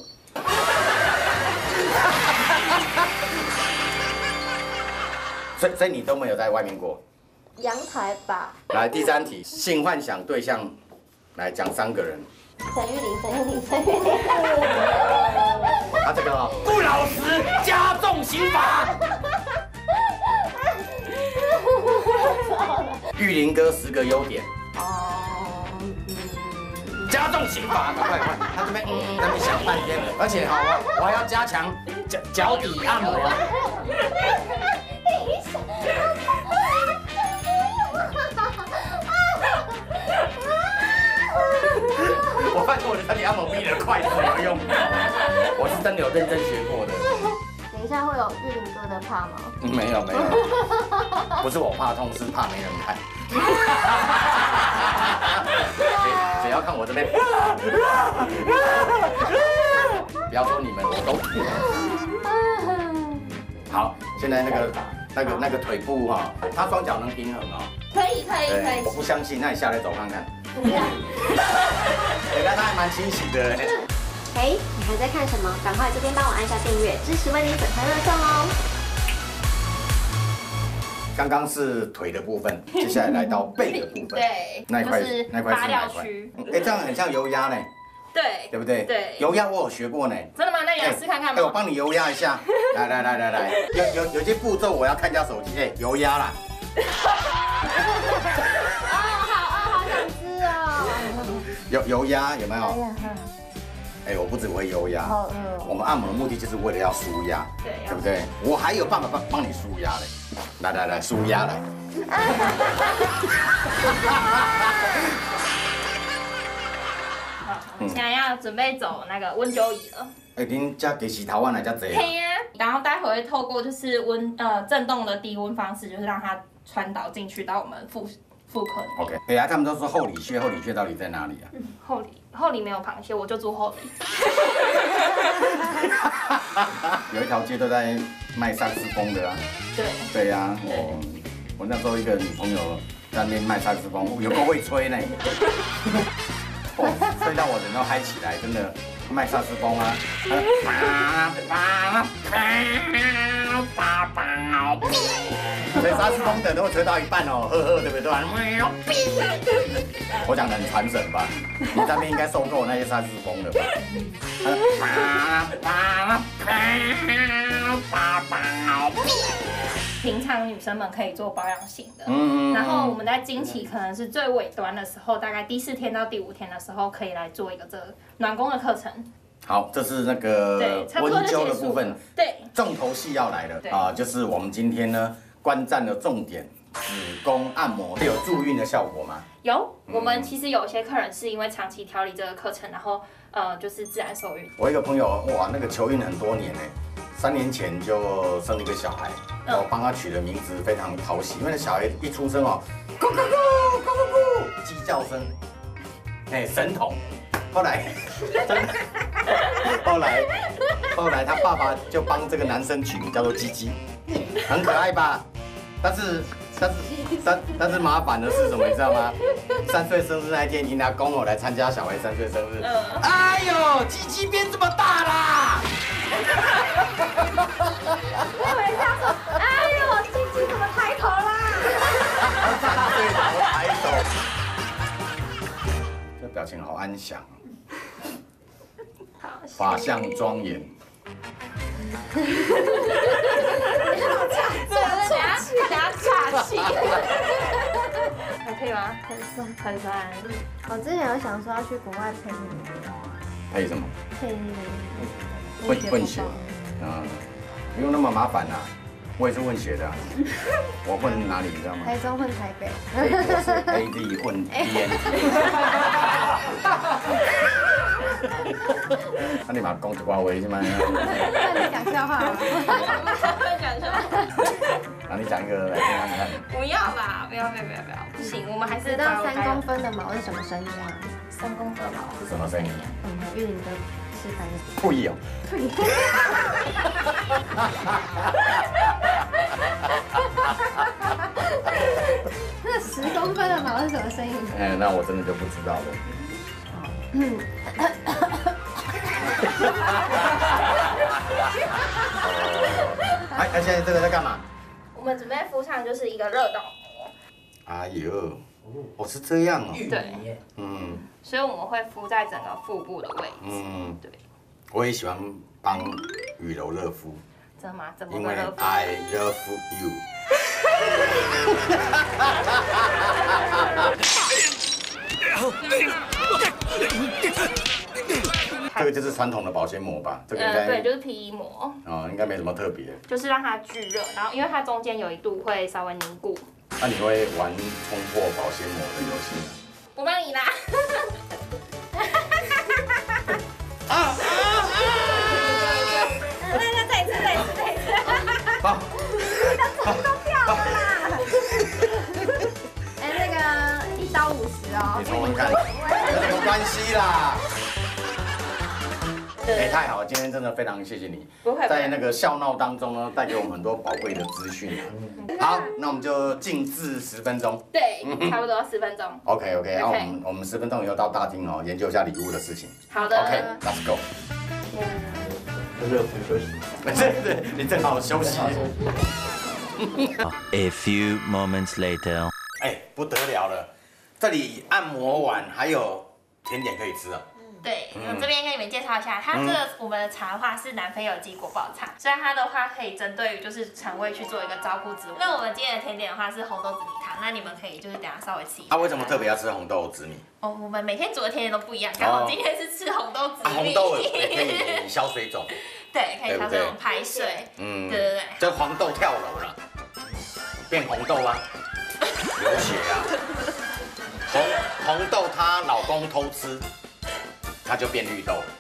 所以所以你都没有在外面过？ 阳台吧。 来，第三题，性幻想对象，来讲三个人。 陈玉玲，陈玉玲，陈玉玲。 他这个不老实，加重刑罚。玉林哥十个优点。哦，嗯，加重刑罚，快快快！他这边嗯嗯，那边想半天，而且哈，我我还要加强脚脚底按摩。我发现我的脚底按摩比你的快是有用，我是真的有认真学过的。 等一下会有玉林哥的怕吗？ 没有没有，不是我怕痛，是怕没人看。只要看我这边，不要说你们，我都。好，现在那个那个那个腿部哈，他双脚能平衡哦。 可以可以可以。 我不相信，那你下来走看看。 不要。 人家他还蛮清醒的。 哎，你还在看什么？赶快这边帮我按下订阅，支持为你粉团热送哦。 刚刚是腿的部分，接下来来到背的部分。 对， 那一块就是那块是哪块？哎，这样很像油压呢。 对， 对不对？ 对， 油压我有学过呢。 真的吗？那你来试看看吗？哎，我帮你油压一下。来来来来来，有有有些步骤我要看一下手机。哎，油压啦。 哦，好哦，好想吃哦。 油油压有没有？哎，我不只会油压，我们按摩的目的就是为了要舒压， 对， 对不对？我还有办法帮帮你舒压嘞。来来来，舒压来。 现在要准备走那个温灸仪了。 哎，您家给洗头啊，哪家贼？ 对呀。然后待会会透过就是温呃震动的低温方式，就是让它传导进去到我们腹妇科里面。 OK， 哎呀，他们都说后里穴，后里穴到底在哪里啊？ 嗯，后里后里没有螃蟹，我就住后里。 有一条街都在卖萨克斯风的啊。 对。 对呀、啊，我我那时候一个女朋友在那边卖萨克斯风，有够会吹呢。哦，吹到我人都嗨起来，真的卖萨克斯风啊。所以萨克斯风等都会吹到一半哦，呵呵，对不对？我讲的很传神吧？你那边应该受够那些萨克斯风了吧？ 平常女生们可以做保养型的，嗯，然后我们在经期可能是最尾端的时候，大概第四天到第五天的时候，可以来做一个这个暖宫的课程。 好，这是那个温灸的部分， 对， 重头戏要来了啊，就是我们今天呢观战的重点，子宫按摩有助孕的效果吗？ 有，我们其实有些客人是因为长期调理这个课程，然后呃就是自然受孕。 我一个朋友哇，那个求孕很多年呢，三年前就生了一个小孩，我帮他取的名字非常讨喜，因为那小孩一出生哦，咕咕咕咕咕咕，鸡叫声，哎，神童。后来，后来，后来他爸爸就帮这个男生取名叫做鸡鸡，很可爱吧？但是，但是，但但是麻烦的是什么？你知道吗？三岁生日那一天，迎他公我来参加小孩三岁生日。哎呦，鸡鸡变这么大啦！ 我以为他说，哎呦，鸡鸡怎么抬头啦？ 三岁头抬头，这表情好安详。法相庄严。 对，等下等下岔气。还可以吗？ 很酸， 很酸。 我之前有想说要去国外配那个。 配什么？ 配那个。混混血。啊，不用那么麻烦啦。我也是混血的、啊，我混哪里你知道吗？ 台中混台北。 我是 A Z 混 D N T。那你把公子挂位是吗？ 那你讲笑话吗？ 讲笑话。 那你讲一个来听看看。 不要吧，不要不要不要不要，不行，我们还是知道三公分的毛是什么声音吗？ 三公分的毛是什么声音？ 嗯，玉林的示范。 不一哦。 那十公分的毛是什么声音？ 哎，那我真的就不知道了。嗯。哎，那现在这个在干嘛？ 我们准备敷上就是一个热导膜。 哎呦，哦是这样哦。 对。 嗯， 所以我们会敷在整个腹部的位置。 嗯， 对。 我也喜欢帮雨柔热敷。 真的吗？怎么因为个热敷？ I love you。这个就是传统的保鲜膜吧？这个应该、 呃、对，就是 P E 膜。 哦，应该没什么特别。 就是让它聚热，然后因为它中间有一度会稍微凝固。 那、啊、你会玩冲破保鲜膜的游戏吗？ 我帮你拿。 啊啊啊！ 那那再一次，再一次，再一次。 好。 它头都掉了啦！哎，那个一刀五十哦。 你重新看，有什么关系啦？哎，太好了！今天真的非常谢谢你， 不会在那个笑闹当中呢，带给我们很多宝贵的资讯啊。好，那我们就静置十分钟。 对，差不多十分钟。 OK OK，然后我们我们十分钟以后到大厅哦，研究一下礼物的事情。 好的。 OK，Let's go。 热敷休息。 对对，你正好休息。 A few moments later。 哎，不得了了，这里按摩完还有甜点可以吃啊。 对，我这边跟你们介绍一下，它这个我们的茶的话是南非有机果宝茶，所以它的话可以针对于就是肠胃去做一个照顾植物。那我们今天的甜点的话是红豆紫米汤，那你们可以就是等下稍微吃一下。 啊，为什么特别要吃红豆紫米？ 哦，我们每天煮的甜点都不一样，刚好今天是吃红豆紫米。 啊，红豆也可以消水肿。 对，可以消水肿排水。嗯，对对对。 这黄豆跳楼了，变红豆啊，流血啊。红红豆她老公偷吃。 它就变绿豆了。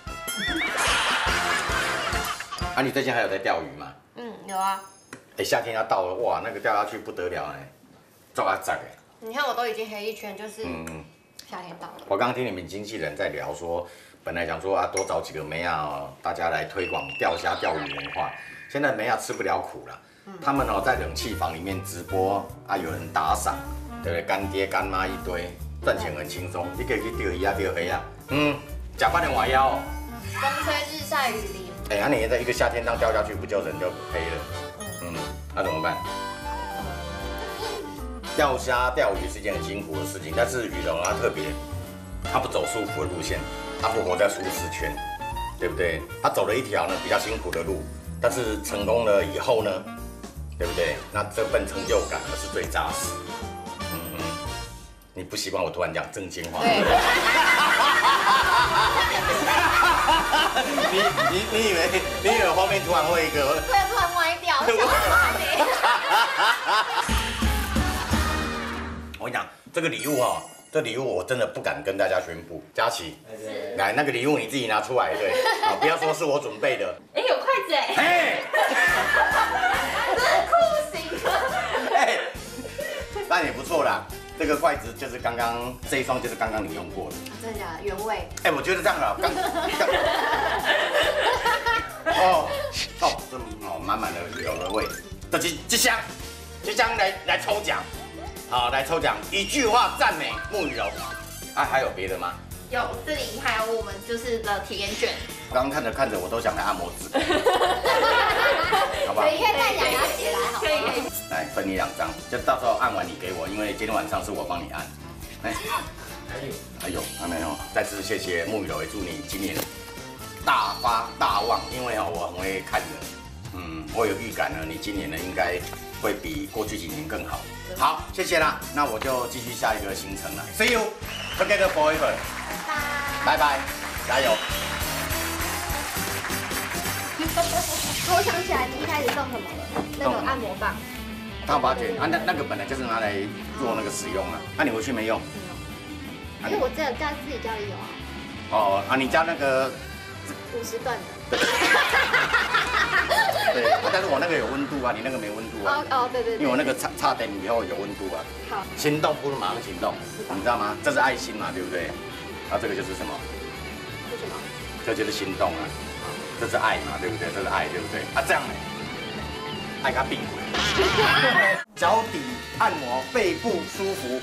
啊，你最近还有在钓鱼吗？ 嗯，有啊。 哎，夏天要到了，哇，那个钓下去不得了哎，抓啊宰哎。 你看我都已经黑一圈，就是嗯嗯， 夏天到了。 我刚刚听你们经纪人在聊说，本来想说啊，多找几个妹啊，大家来推广钓虾钓鱼文化。现在妹啊吃不了苦了，他们哦在冷气房里面直播啊，有人打赏，对不对？干爹干妈一堆，赚钱很轻松，你可以去钓鱼啊钓黑啊，嗯。 假扮的晚腰， 风吹日晒雨淋。 哎，那你在一个夏天这样掉下去，不就人就黑了？嗯，那怎么办？钓虾钓鱼是一件很辛苦的事情，但是雨柔她特别，她不走舒服的路线，她不活在舒适圈，对不对？她走了一条呢比较辛苦的路，但是成功了以后呢，对不对？那这份成就感可是最扎实。嗯嗯，你不习惯我突然讲正经话？你你你以为你以为画面突然会一个会突然歪掉， 我跟你讲，这个礼物哦，这礼物我真的不敢跟大家宣布。佳琪，来那个礼物你自己拿出来，对，好，不要说是我准备的。 哎，有筷子哎， 哎， 这是酷刑啊！ 哎，那也不错啦。 这个筷子就是刚刚这一双，就是刚刚你用过的， 真的假的？原味。 哎，我觉得这样好，刚刚哦哦，这哦满满的有的味，这这这箱，这箱来来抽奖，好来抽奖，一句话赞美沐雨柔。啊，还有别的吗？ 有，这里还有我们就是的体验券。 刚刚看着看着，我都想来按摩指，好不好？ 你可以带雅雅姐来，好吗？ 可以可以。 来分你两张，就到时候按完你给我，因为今天晚上是我帮你按。哎，还有还有还没有？再次谢谢沐雨柔，也祝你今年大发大旺，因为哦我很会看人，嗯，我有预感呢，你今年呢应该会比过去几年更好。好，谢谢啦，那我就继续下一个行程了。See you together forever。拜拜，加油。 我想起来，你一开始送什么了？那个按摩棒。 烫发卷啊，那那个本来就是拿来做那个使用啊。那、啊、你回去没用？ 因为我在家自己家里有啊。 哦啊，你家那个五十段的。 对，啊，但是我那个有温度啊，你那个没温度啊。 哦哦，对对对。 因为我那个插插点以后有温度啊。 好。 行动不如马上行动，你知道吗？这是爱心嘛，对不对？啊，这个就是什么？ 是什么？ 这就是心动啊。这是爱嘛，对不对？这是爱，对不对？啊，这样呢？爱他病鬼。脚底按摩，背部舒服。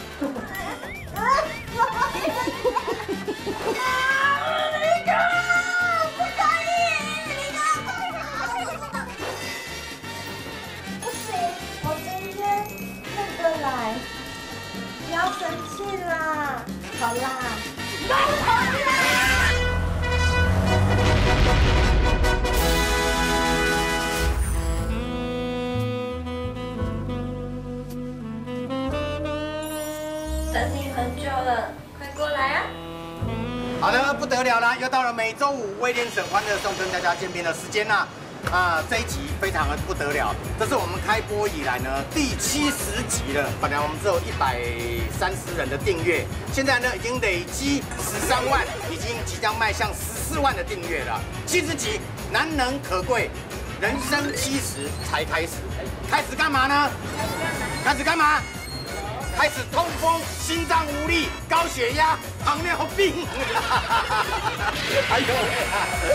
不要生气啦，好啦， 等你很久了，快过来啊！ 好的，不得了啦，又到了每周五威廉省欢乐颂跟大家见面的时间啦。啊，这一集非常的不得了，这是我们开播以来呢第七十集了。本来我们只有一百三十人的订阅，现在呢已经累积十三万，已经即将迈向十四万的订阅了。七十集难能可贵，人生七十才开始，开始干嘛呢？开始干嘛？开始痛风、心脏无力、高血压、糖尿病。哎呦喂！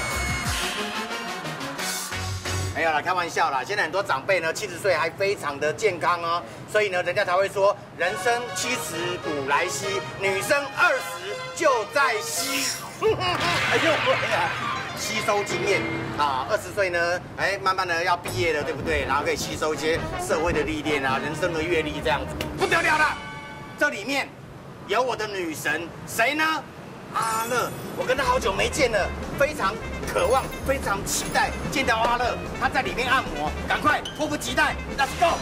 没有啦，开玩笑啦。现在很多长辈呢，七十岁还非常的健康哦，所以呢，人家才会说人生七十古来稀，女生二十就在吸。哎呦喂呀！吸收经验啊，二十岁呢，哎，慢慢的要毕业了，对不对？然后可以吸收一些社会的历练啊，人生的阅历这样子，不得了了。这里面有我的女神，谁呢？阿乐，我跟她好久没见了，非常渴望，非常期待见到阿乐。她在里面按摩，赶快迫不及待 ，Let's go！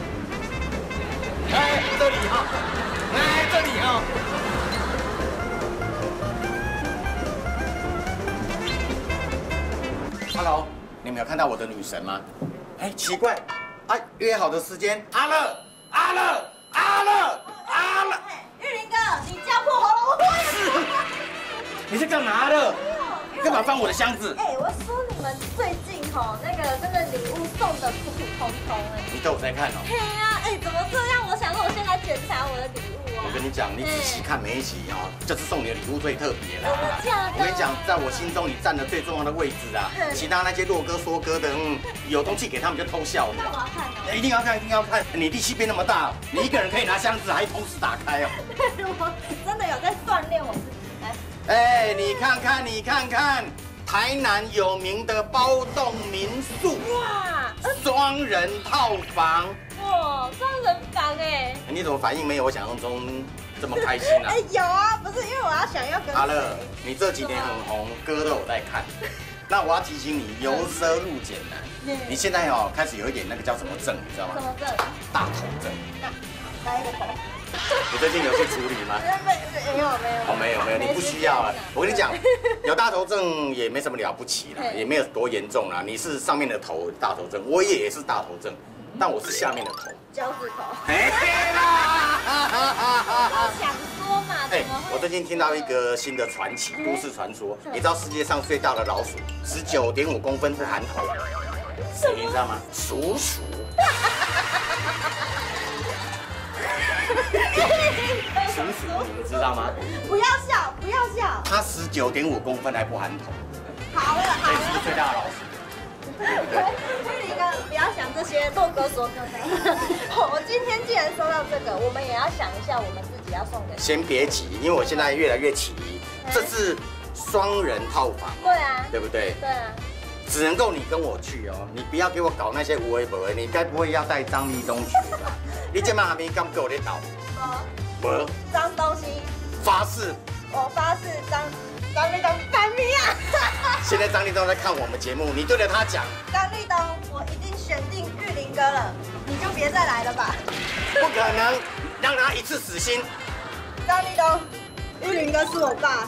哎，这里哈，来这里哈。Hello， 你们有看到我的女神吗？哎，奇怪，啊，约好的时间，阿乐，阿乐，阿乐，阿乐， 玉林哥，你叫破喉咙，我你在干嘛的？干嘛翻我的箱子？ 哎，我说你们最近吼那个真的礼物送的普普通通哎。 你都有在看哦。 对呀，哎，怎么这样？我想说我先来检查我的礼物啊。 我跟你讲，你仔细看每一集哦，这次送你的礼物最特别啦。 真的假的？ 我跟你讲，在我心中你占了最重要的位置啊。其他那些落歌说歌的，嗯，有东西给他们就偷笑。 那我要看哦。 一定要看，一定要看。你力气变那么大，你一个人可以拿箱子还同时打开哦。 我真的有在锻炼我自己。 哎，你看看，你看看，台南有名的包栋民宿，哇，双人套房， 哇，双人房哎， 你怎么反应没有我想象中这么开心啊？ 哎，有啊，不是因为我要想要跟阿乐，你这几年很红，歌都有在看。那我要提醒你，由奢入俭难。你现在哦，开始有一点那个叫什么症，你知道吗？ 什么症？ 大头症。 哪一个头？ 你最近有去处理吗？ 没没有没有。 哦，没有没有，你不需要了。我跟你讲，有大头症也没什么了不起啦，也没有多严重啦。你是上面的头大头症，我也是大头症，但我是下面的头。 脚趾头。 哎啦！ 我想说嘛， 哎，我最近听到一个新的传奇都市传说，你知道世界上最大的老鼠十九点五公分不含头，谁你知道吗？鼠鼠。鼠鼠，你们知道吗？ 不要笑，不要笑。 它十九点五公分还不含头。 好了好了。 这是最大的老鼠。 玉林哥，不要想这些落歌说歌的。我今天既然收到这个，我们也要想一下我们自己要送给。 先别急，因为我现在越来越起疑。这是双人套房。 对啊。 对不对？ 对啊。 只能够你跟我去哦，你不要给我搞那些无为不为，你该不会要带张立东去吧？你这嘛还没敢给我咧倒？ 没。脏东西。 发誓。 我发誓张张立东反迷啊！ 现在张立东在看我们节目，你对着他讲。 张立东，我已经选定玉林哥了，你就别再来了吧。 不可能，让他一次死心。 张立东，玉林哥是我爸。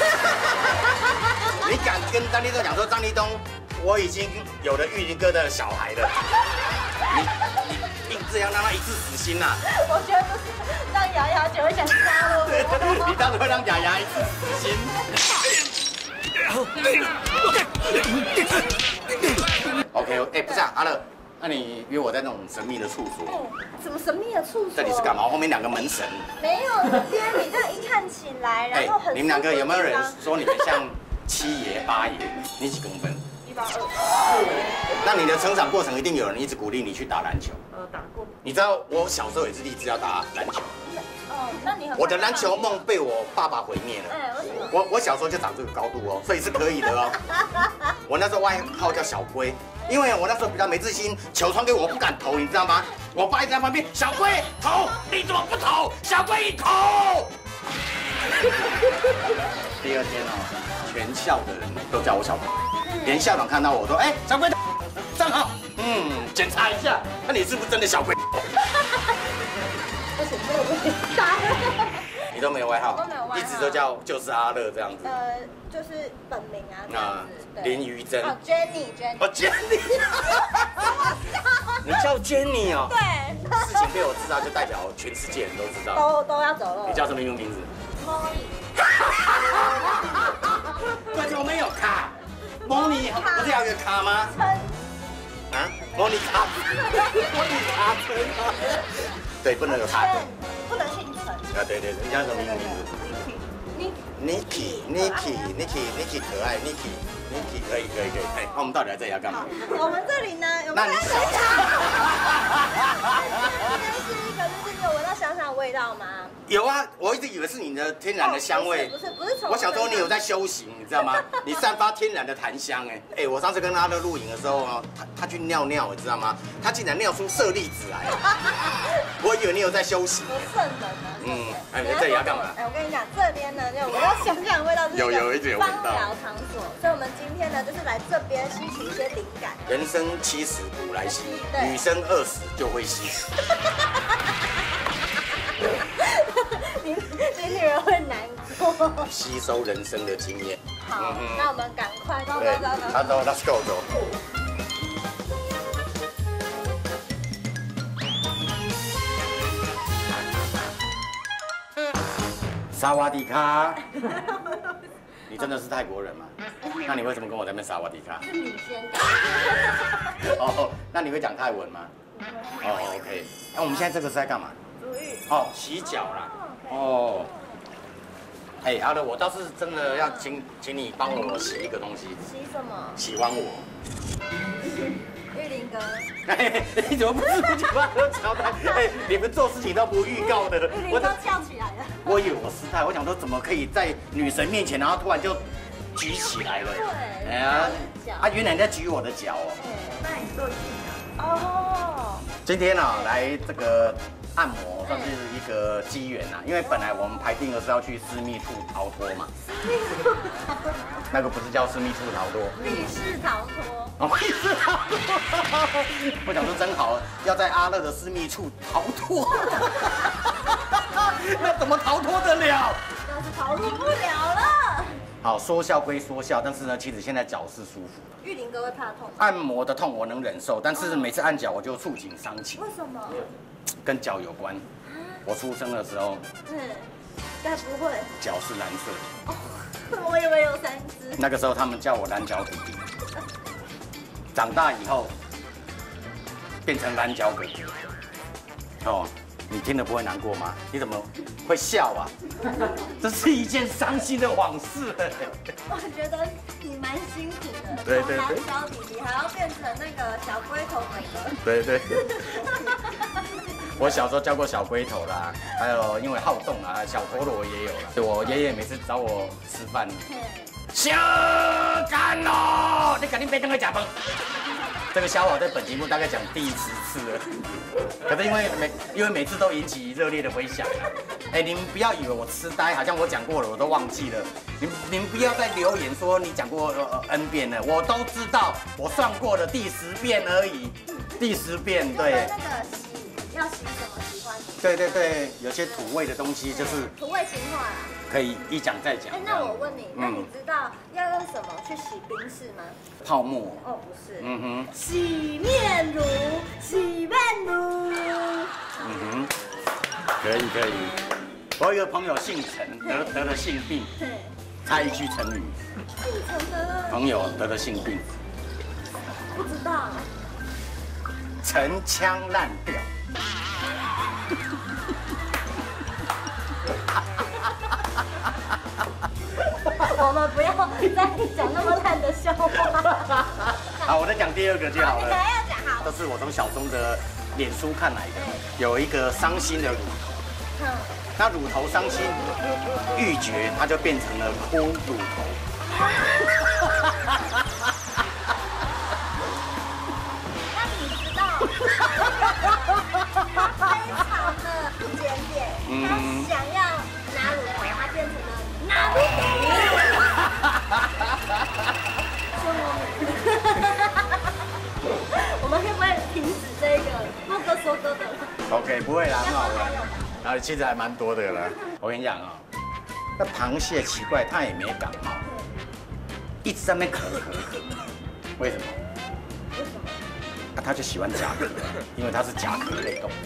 你敢跟张立东讲说张立东，我已经有了玉林哥的小孩了，你你硬这样让他一次死心呐、啊？ 我觉得这是让雅雅就会想杀了我。 你当然会让雅雅一次死心。OK， 哎、欸，不是啊，阿乐，那你约我在那种神秘的处所？ 嗯，什么神秘的处所？ 这里是干嘛？后面两个门神。 没有，这边你这样一看起来，然后很、欸。 你们两个有没有人说你们像七爷八爷？你几公分？ 一百二。 那你的成长过程一定有人一直鼓励你去打篮球。 呃，打过。 你知道我小时候也是立志要打篮球。 哦，那你很。 我的篮球梦被我爸爸毁灭了。 哎，为什么？ 我我小时候就长这个高度哦，所以是可以的哦。我那时候外号叫小龟，因为我那时候比较没自信，球传给我不敢投，你知道吗？我爸一直在旁边，小龟投，你怎么不投？小龟一投。 第二天哦，全校的人都叫我小鬼，连校长看到我都哎、欸、小鬼站好，嗯，检查一下，那你是不是真的小鬼？ 不行，没有味道。 你都没有外号， 都没有外号， 一直都叫就是阿乐这样子。 呃，就是本名啊。啊， 林于真。 哦 ，Jenny，Jenny。 哦 ，Jenny。你叫 Jenny 哦。 对。 事情被我知道，就代表全世界人都知道。 都都要走了。 你叫什么英文名字 ？Molly。 为什么没有卡 ？Molly 不是要有个卡吗？啊 ，Molly 卡。Molly 卡称。对，不能有卡。 不能姓陈。 啊，对对对，你叫什么英文名字 ？Niki，Niki，Niki，Niki，Niki 可爱 ，Niki，Niki 可以可以可以。哎，那我们到底来这里要干嘛？ 我们这里呢，有没有？那你想想，这边是一个，就是你有闻到香香的味道吗？ 有啊，我一直以为是你的天然的香味。 不是不是从。 我想说你有在修行，你知道吗？你散发天然的檀香，哎哎，我上次跟阿乐录影的时候啊，他他去尿尿，你知道吗？他竟然尿出舍利子来，我以为你有在修行。 我圣人啊。 嗯，哎，你这里要干嘛？ 哎，我跟你讲，这边呢，有闻到香香的味道， 有有一直有闻到。 芳疗场所，所以我们今天呢，就是来这边吸取一些灵感。 人生七十古来稀，女生二十就会吸。 你你女人会难过。 吸收人生的经验。 好，那我们赶快走走走走。 好，走 ，Let's go 走。萨瓦迪卡，你真的是泰国人吗？那你为什么跟我在那边萨瓦迪卡？ 是你先讲。 哦，那你会讲泰文吗？哦 ，OK。那我们现在这个是在干嘛？ 沐浴。 哦，洗脚啦。哦。哎，阿乐，我倒是真的要请请你帮我洗一个东西。 洗什么？ 喜欢我。 玉林哥。 哎，你怎么不是不去帮我交代？哎，你们做事情都不预告的。 玉林哥跳起来了。 我以为我失态，我想说怎么可以在女神面前，然后突然就举起来了？ 对。 哎呀，啊，原来你在举我的脚哦。 对，那你做去哪？哦。 今天啊，来这个按摩算是一个机缘啊，因为本来我们排定的是要去私密处逃脱嘛。 私密处逃脱。 那个不是叫私密处逃脱。 密室逃脱。 哦，密室逃脱。我想说真好，要在阿乐的私密处逃脱。那怎么逃脱得了？ 那是逃脱不了了。 好，说笑归说笑，但是呢，其实现在脚是舒服的。 玉林哥会怕痛吗？ 按摩的痛我能忍受，但是每次按脚我就触景伤情。 为什么？ 跟脚有关。我出生的时候， 嗯，该不会脚是蓝色的。 哦，我以为有三只。 那个时候他们叫我蓝脚弟弟。长大以后变成蓝脚哥哥。哦。你听了不会难过吗？你怎么会笑啊？这是一件伤心的往事。 我觉得你蛮辛苦的， 对对对， 从蓝小弟弟还要变成那个小龟头哥哥。 对对。我小时候教过小龟头啦，还有因为好动啊，小陀螺也有了。我爷爷每次找我吃饭，小干咯，你赶紧别等我假崩。这个笑话在本节目大概讲第十次了，可是因为每因为每次都引起热烈的回响啊。哎，你们不要以为我痴呆，好像我讲过了，我都忘记了。你们你们不要再留言说你讲过呃 N 遍了，我都知道，我算过了第十遍而已，第十遍对。 那个洗要洗什么喜欢？ 对对对，有些土味的东西就是土味情话啦。 可以一讲再讲。 哎，那我问你，那你知道要用什么去洗冰室吗？ 泡沫。 哦，不是。 嗯哼。 洗面乳，洗面乳。 嗯哼，可以可以。我有一个朋友姓陈，得得了性病。猜一句成语。 姓陈的。 朋友得了性病。 不知道。 陈腔滥调。 我们不要再讲那么烂的笑话。 好，我再讲第二个就好了。 你还要讲好。 这是我从小钟的脸书看来的，有一个伤心的乳头。嗯。那乳头伤心欲绝，它就变成了哭乳头。 那你知道，他非常的不检点，他想要拿乳头，他变成 OK， 不会啦，很好玩。然后其实还蛮多的了。我跟你讲啊，那螃蟹奇怪，它也没感冒，一直在那边咳咳咳，为什么？为什么？啊，它就喜欢甲壳，因为它是甲壳类动物。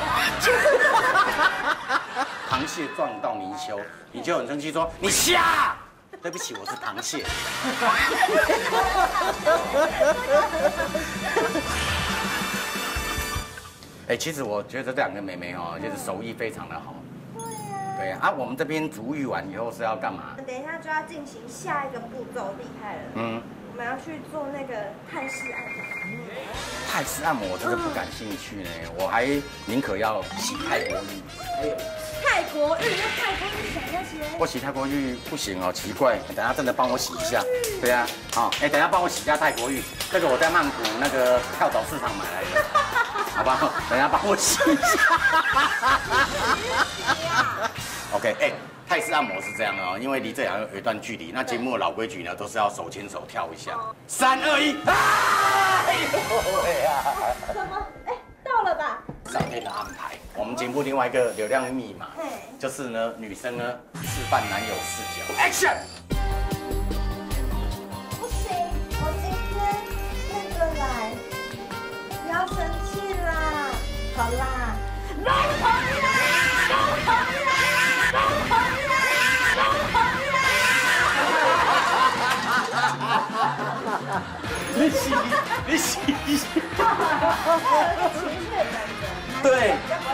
螃蟹撞到泥鳅，你就很生气说你瞎。对不起，我是螃蟹。哎，其实我觉得这两个妹妹哦，就是手艺非常的好。对啊，啊，我们这边足浴完以后是要干嘛？ 等一下就要进行下一个步骤，厉害了。嗯，我们要去做那个泰式按摩。 泰式按摩我真的不感兴趣呢，我还宁可要洗泰国浴。还有泰国浴，那泰国浴想要洗？我洗泰国浴不行哦，奇怪，等下真的帮我洗一下。对啊，好，哎，等下帮我洗一下泰国浴，这个我在曼谷那个跳蚤市场买来的，好不好？等下帮我洗一下。OK， 哎，泰式按摩是这样哦，因为离这两个有一段距离，那节目的老规矩呢，都是要手牵手跳一下。三二一，哎呦呀！ 怎么？哎，到了吧？ 上天的安排。我们节目另外一个流量密码，就是呢，女生呢示范男友视角 ，Action！ 不行，我今天那个来，不要生气啦，好啦，老婆啦，老婆啦，老婆啦，老婆啦！ 你洗，你洗一洗。对。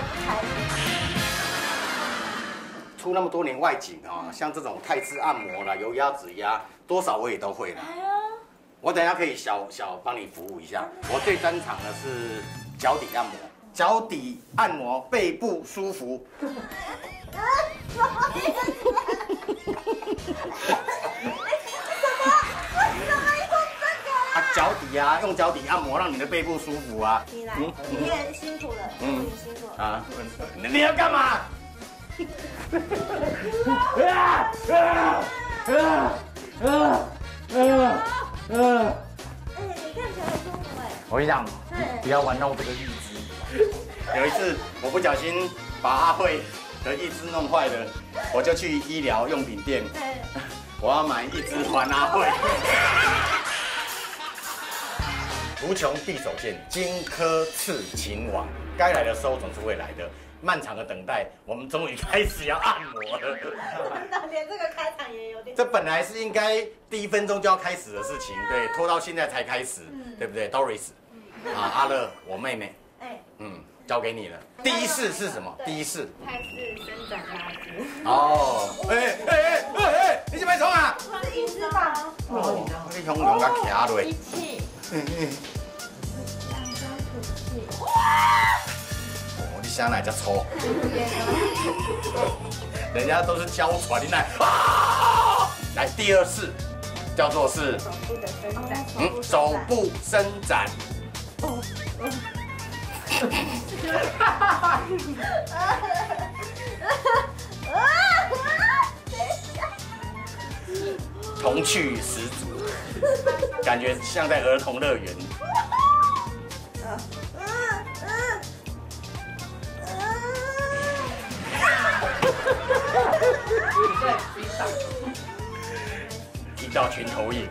出那么多年外景啊，像这种泰式按摩啦、油压、指压，多少我也都会啦。我等一下可以小小帮你服务一下。我最专长的是脚底按摩，脚底按摩背部舒服。啊，脚底啊，用脚底按摩让你的背部舒服啊。 你来，你也辛苦了，嗯，你辛苦了。啊， 你要干嘛？啊啊啊啊啊！ 哎，你看起来很舒服哎。 我跟你讲，不要玩弄这个义肢。有一次我不小心把阿慧的义肢弄坏了，我就去医疗用品店，我要买一支还阿慧。无穷匕首剑，荆轲刺秦王，该来的时候总是会来的。漫长的等待，我们终于开始要按摩了。 连这个开场也有点。 这本来是应该第一分钟就要开始的事情，对，拖到现在才开始，对不对 ？Doris， 啊，阿乐，我妹妹，哎，嗯，交给你了。第一式是什么？第一式。 泰式伸展拉筋。 哦，哎哎哎哎哎，你是没冲啊？ 是一只吧？ 哦，你用用个卡落。 一气。嗯嗯。两张吐气。 哦，你想哪只粗？人家都是娇喘，你来啊！来第二式，叫做是手部的伸展。 嗯，手部伸展。哦哦。童趣十足，感觉像在儿童乐园。踢到拳头硬。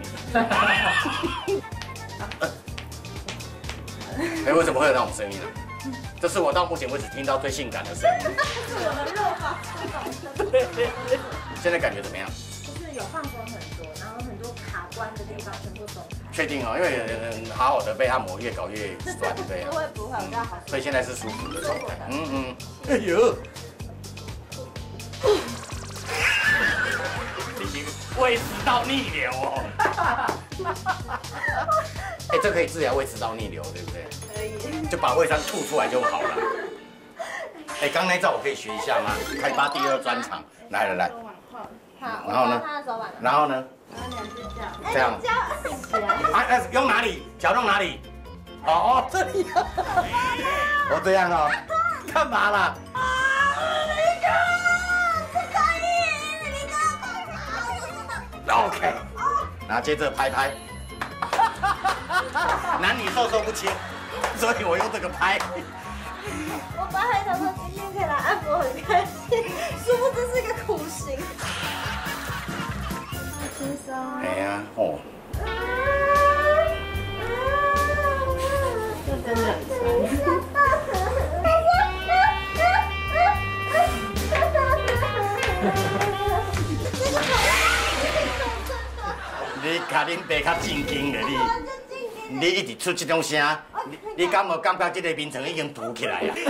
哎，为什么会有那种声音呢？这是我到目前为止听到最性感的声音。 是我的肉发松动。现在感觉怎么样？ 就是有放松很多，然后很多卡关的地方全部松开。 确定哦，因为好好的被按摩，越搞越酸，对。 不会不会，我觉得好。 所以现在是舒服的状态。嗯嗯。哎呦！已经胃食道逆流哦。哎，这可以治疗胃食道逆流，对不对？ 可以。 就把胃酸吐出来就好了。哎，刚那招我可以学一下吗？开发第二专场，来来来。 好。 然后呢？然后呢？ 然后两只脚。 这样。 脚。 啊，用哪里？脚用哪里？哦哦，这里。我这样哦。干嘛啦？OK， 然后接着拍拍，男女授受不亲，所以我用这个拍。 我本来啊，哦。 这真的很酸。 你甲恁爸较正经的你，你一直出这种声，你你敢无感觉这个眠床已经浮起来啊？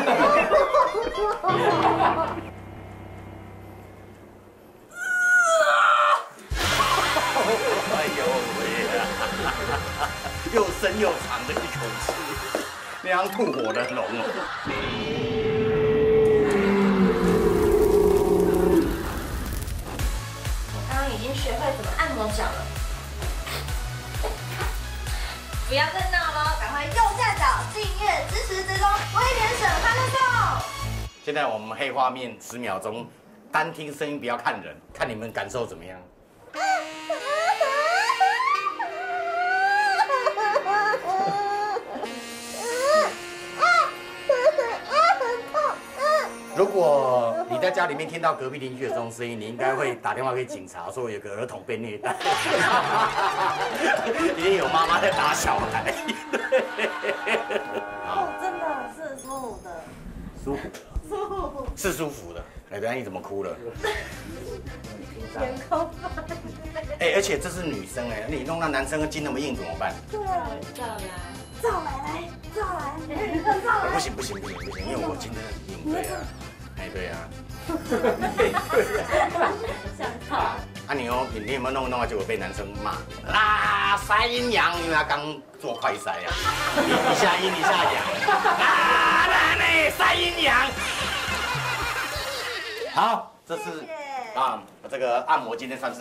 哎呦喂啊！又深又长的一口气，那样吐火的龙哦。 已经学会怎么按摩脚了，不要再闹了，赶快右下角订阅支持追踪威廉省欢乐颂。 现在我们黑画面十秒钟，单听声音不要看人，看你们感受怎么样？如果你在家里面听到隔壁邻居有这种声音，你应该会打电话给警察，说有个儿童被虐待，一定有妈妈在打小孩。 哦，真的是舒服的， 舒服， 舒服， 是舒服的。哎，等下你怎么哭了？ 天空。 哎，而且这是女生哎，你弄到男生的筋那么硬怎么办？ 对，照来，照来，来，照来，你看照来。 不行不行不行不行，因为我筋真的很硬，对啊。 哎，对啊， 想套。 啊，你哦，你你有没有弄弄啊？结果被男生骂啊，塞阴阳，因为他刚做快塞啊，一下阴一下阳，啊，那呢塞阴阳。好，这是啊，这个按摩今天算是。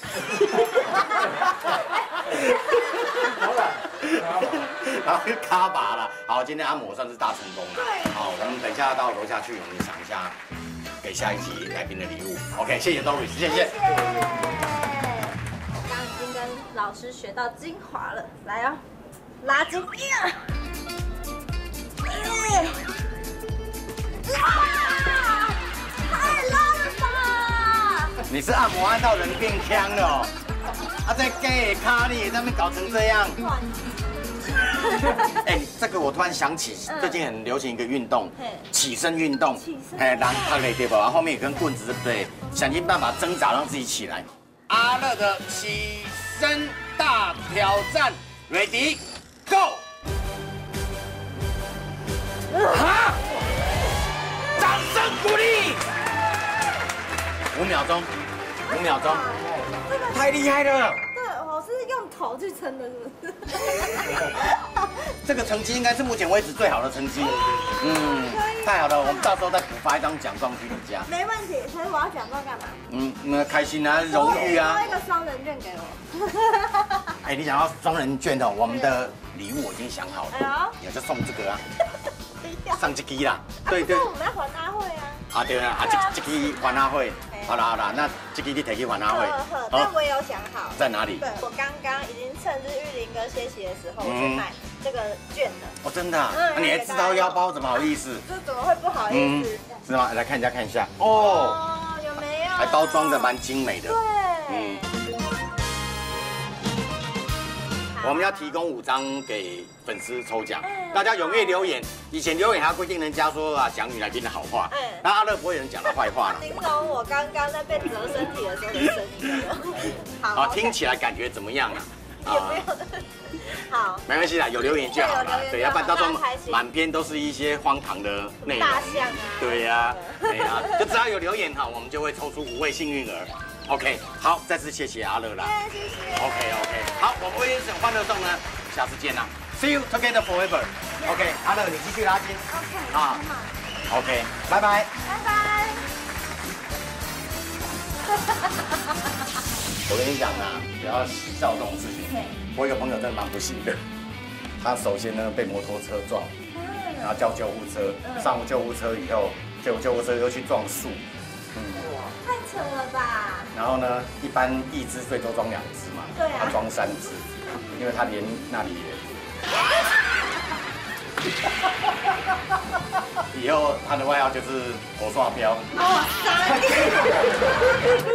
然后卡拔了，好，今天按摩算是大成功了。好，我们等一下到楼下去，我们想一下给下一集来宾的礼物。OK， 谢谢 Doris， 谢谢。 我刚刚已经跟老师学到精华了，来哦，拉筋呀！拉，太拉了吧！ 你是按摩按到人变呛了哦。 啊，在 gay 卡里那边搞成这样。哎，这个我突然想起，最近很流行一个运动，起身运动。起身。哎，然后他累对吧？然后后面有根棍子，对不对？想尽办法挣扎让自己起来。阿乐的起身大挑战 ，Ready Go！ 好，掌声鼓励。五秒钟，五秒钟。 太厉害了！ 对，我是用头去撑的，是不是？ 这个成绩应该是目前为止最好的成绩。嗯，太好了，我们到时候再补发一张奖状去你家。 没问题，所以我要奖状干嘛？ 嗯，那开心啊，荣誉啊。 多一个双人券给我。 哎，你想要双人券哦？我们的礼物我已经想好了，也就送这个啊，上这支啦。对对。 我们要还阿慧啊。 啊对啊，啊这这支还阿慧。 好啦好啦，那这个你提去还阿慧。 但我也有想好。 在哪里？ 对，我刚刚已经趁日玉林哥歇息的时候，我去买这个券了。 哦，真的啊？那你还自掏腰包，怎么好意思？ 这怎么会不好意思？ 是吗？来看一下看一下。 哦，有没有？ 还包装的蛮精美的。 对。 嗯。我们要提供五张给粉丝抽奖，大家踊跃留言。以前留言还要规定人家说啊讲女来宾的好话，那阿乐不会有人讲他坏话了。 形容我刚刚在被折身体的时候的声音。好， 听起来感觉怎么样啊？ 也没有。好， 没关系啦，有留言就好了。对，要不然到时候满篇都是一些荒唐的内容。 大象啊。 对呀，对呀，就只要有留言哈，我们就会抽出五位幸运儿。OK， 好，再次谢谢阿乐啦。 谢谢。 OK OK， 好，我们威廉省欢乐颂呢，下次见啦 ，See you together forever。OK， 阿乐你继续拉筋。 OK。啊。 OK， 拜拜。 拜拜。 我跟你讲啊，不要笑这种事情。我有个朋友真的蛮不幸的，他首先呢被摩托车撞，然后叫救护车，上救护车以后，结果救护车又去撞树。嗯。 太扯了吧！ 然后呢，一般一只最多装两只嘛， 对啊， 他装三只，因为他连那里也。以后他的外号就是头刷标。 哦，傻逼！